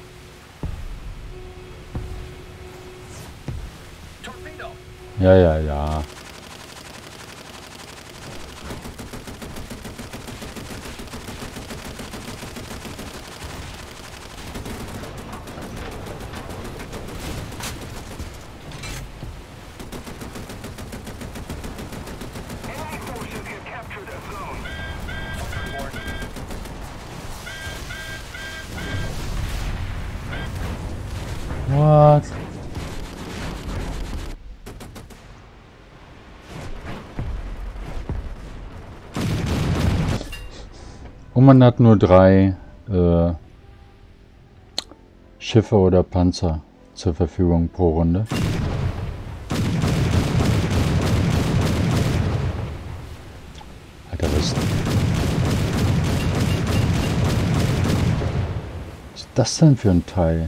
Torpedo. Ja, ja, ja. Enemy forces have captured a zone. What? Und man hat nur 3 Schiffe oder Panzer zur Verfügung pro Runde. Alter, was ist das denn für ein Teil?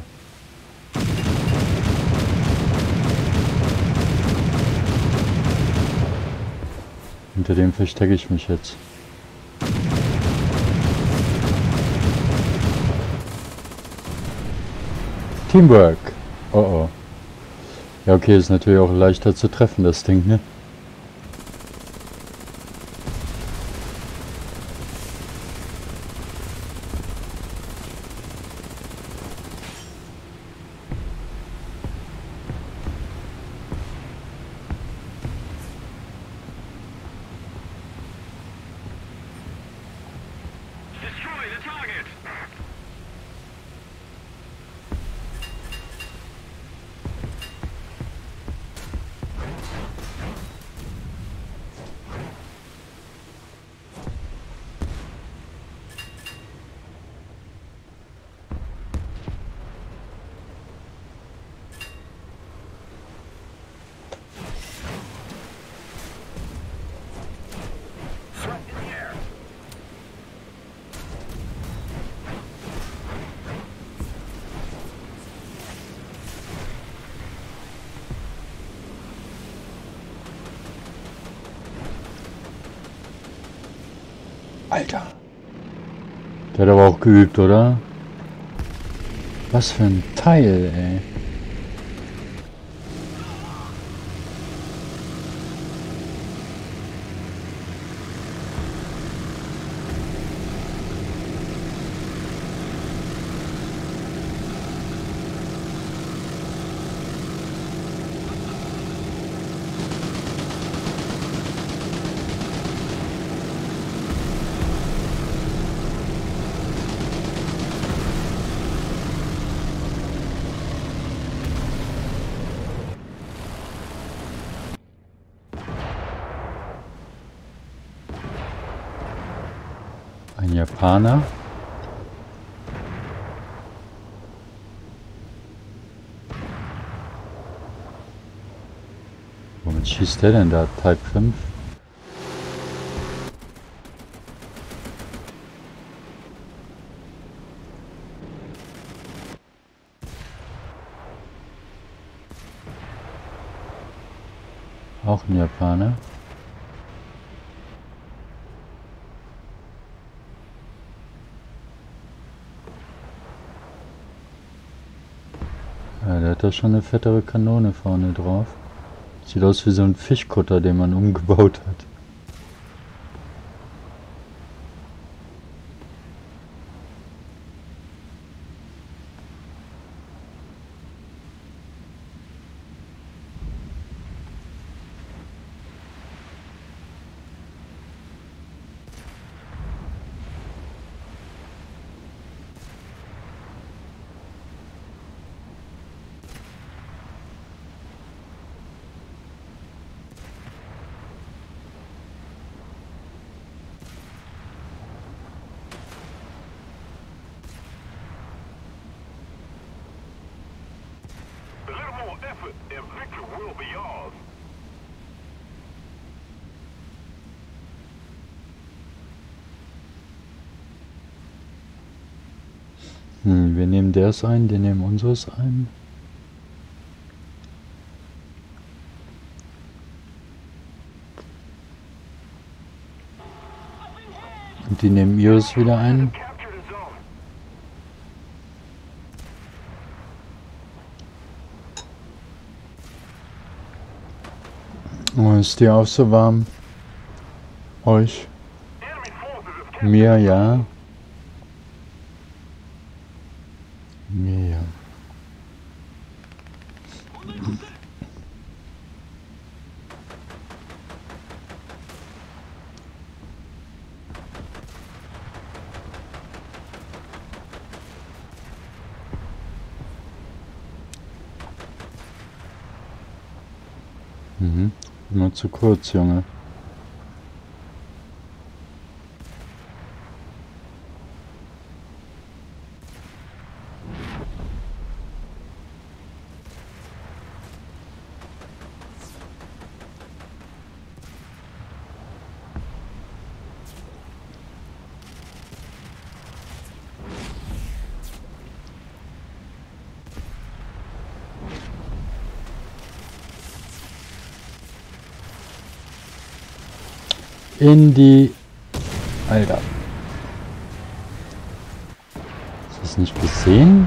Hinter dem verstecke ich mich jetzt. Teamwork. Oh oh. Ja, okay, ist natürlich auch leichter zu treffen, das Ding, ne? Alter. Der hat aber auch geübt, oder? Was für ein Teil, ey. Ein Japaner. Womit schießt der denn da? Type 5? Auch ein Japaner. Ja, der hat da schon eine fettere Kanone vorne drauf. Sieht aus wie so ein Fischkutter, den man umgebaut hat. Wir nehmen ders ein, die nehmen unseres ein. Und die nehmen ihres wieder ein. Oh, ist dir auch so warm? Euch? Mir ja. Mir ja. Immer zu kurz, Junge. In die... Alter. Hast du das nicht gesehen?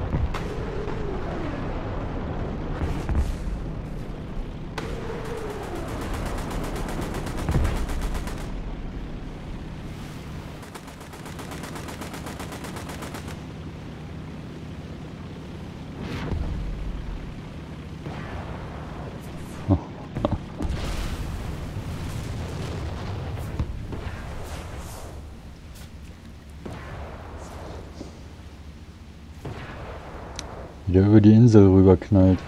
Wieder über die Insel rüberknallt.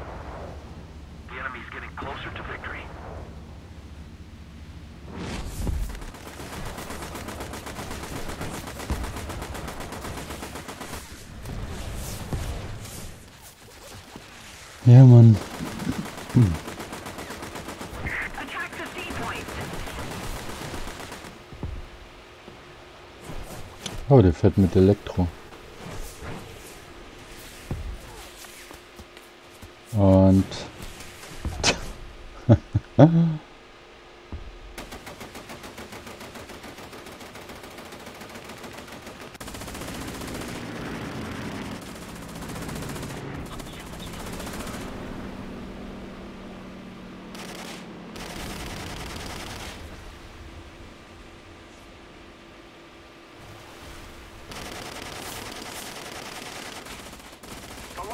Ja, Mann. Oh, der fährt mit Elektro. Und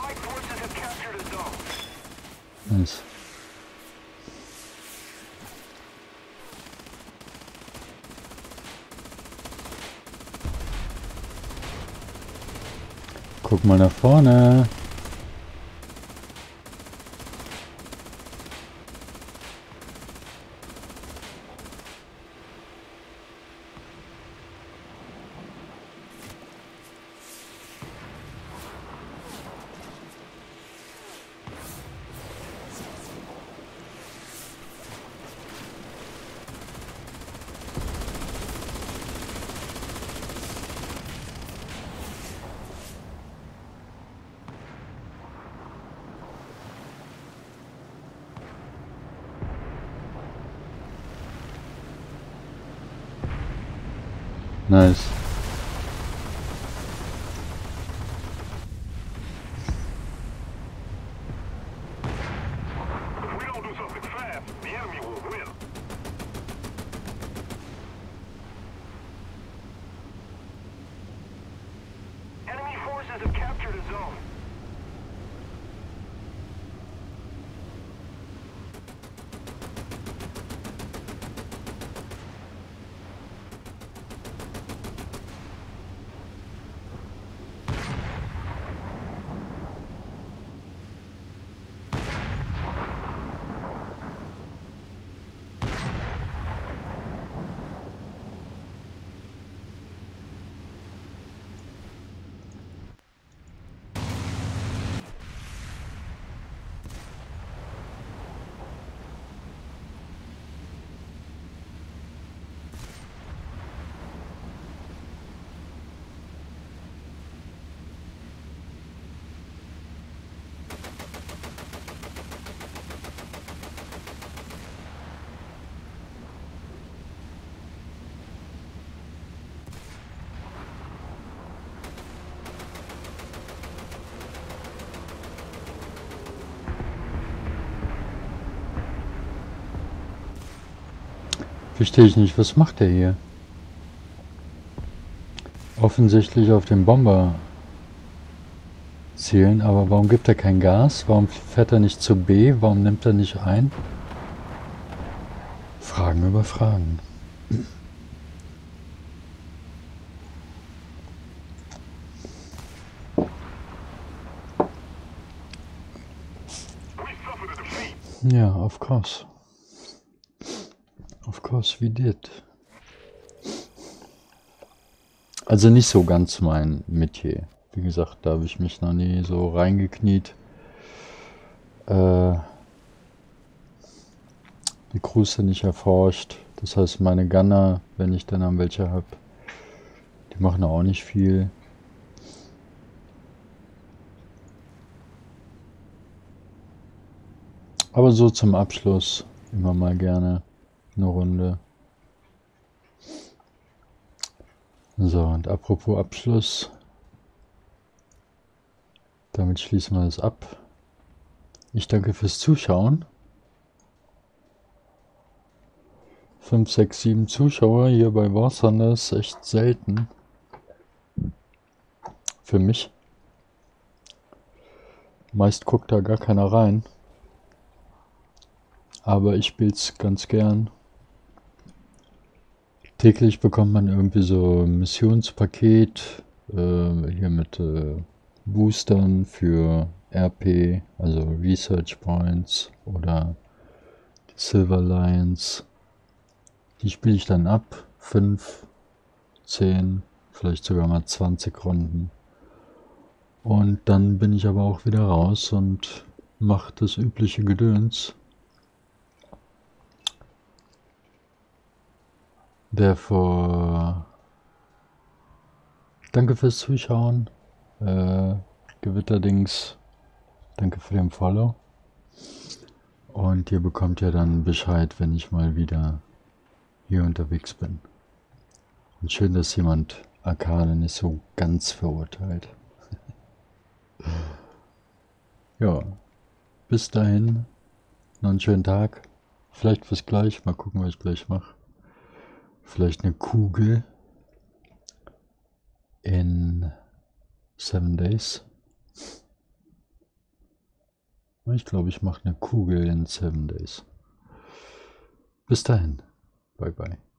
Nice. Guck mal nach vorne. Nice. If we don't do something fast, the enemy will win. Enemy forces have captured a zone. Verstehe ich nicht, was macht der hier? Offensichtlich auf den Bomber zielen, aber warum gibt er kein Gas? Warum fährt er nicht zu B? Warum nimmt er nicht ein? Fragen über Fragen. Ja, of course. Of course we did. Also nicht so ganz mein Metier. Wie gesagt, da habe ich mich noch nie so reingekniet. Die Crews sind nicht erforscht. Das heißt, meine Gunner, wenn ich dann an welche habe, die machen auch nicht viel. Aber so zum Abschluss immer mal gerne eine Runde. So, und apropos Abschluss. Damit schließen wir es ab. Ich danke fürs Zuschauen. 5, 6, 7 Zuschauer hier bei War Thunder ist echt selten. Für mich. Meist guckt da gar keiner rein. Aber ich spiele es ganz gern. Täglich bekommt man irgendwie so ein Missionspaket. Hier mit Boostern für RP, also Research Points oder die Silver Lions. Die spiele ich dann ab. 5, 10, vielleicht sogar mal 20 Runden. Und dann bin ich aber auch wieder raus und mache das übliche Gedöns. Therefore, danke fürs Zuschauen. Gewitterdings, danke für den Follow. Und ihr bekommt ja dann Bescheid, wenn ich mal wieder hier unterwegs bin. Und schön, dass jemand Arkane nicht so ganz verurteilt. Ja, bis dahin, noch einen schönen Tag. Vielleicht bis gleich, mal gucken, was ich gleich mache. Vielleicht eine Kugel in 7 Days. Ich glaube, ich mache eine Kugel in 7 Days. Bis dahin. Bye bye.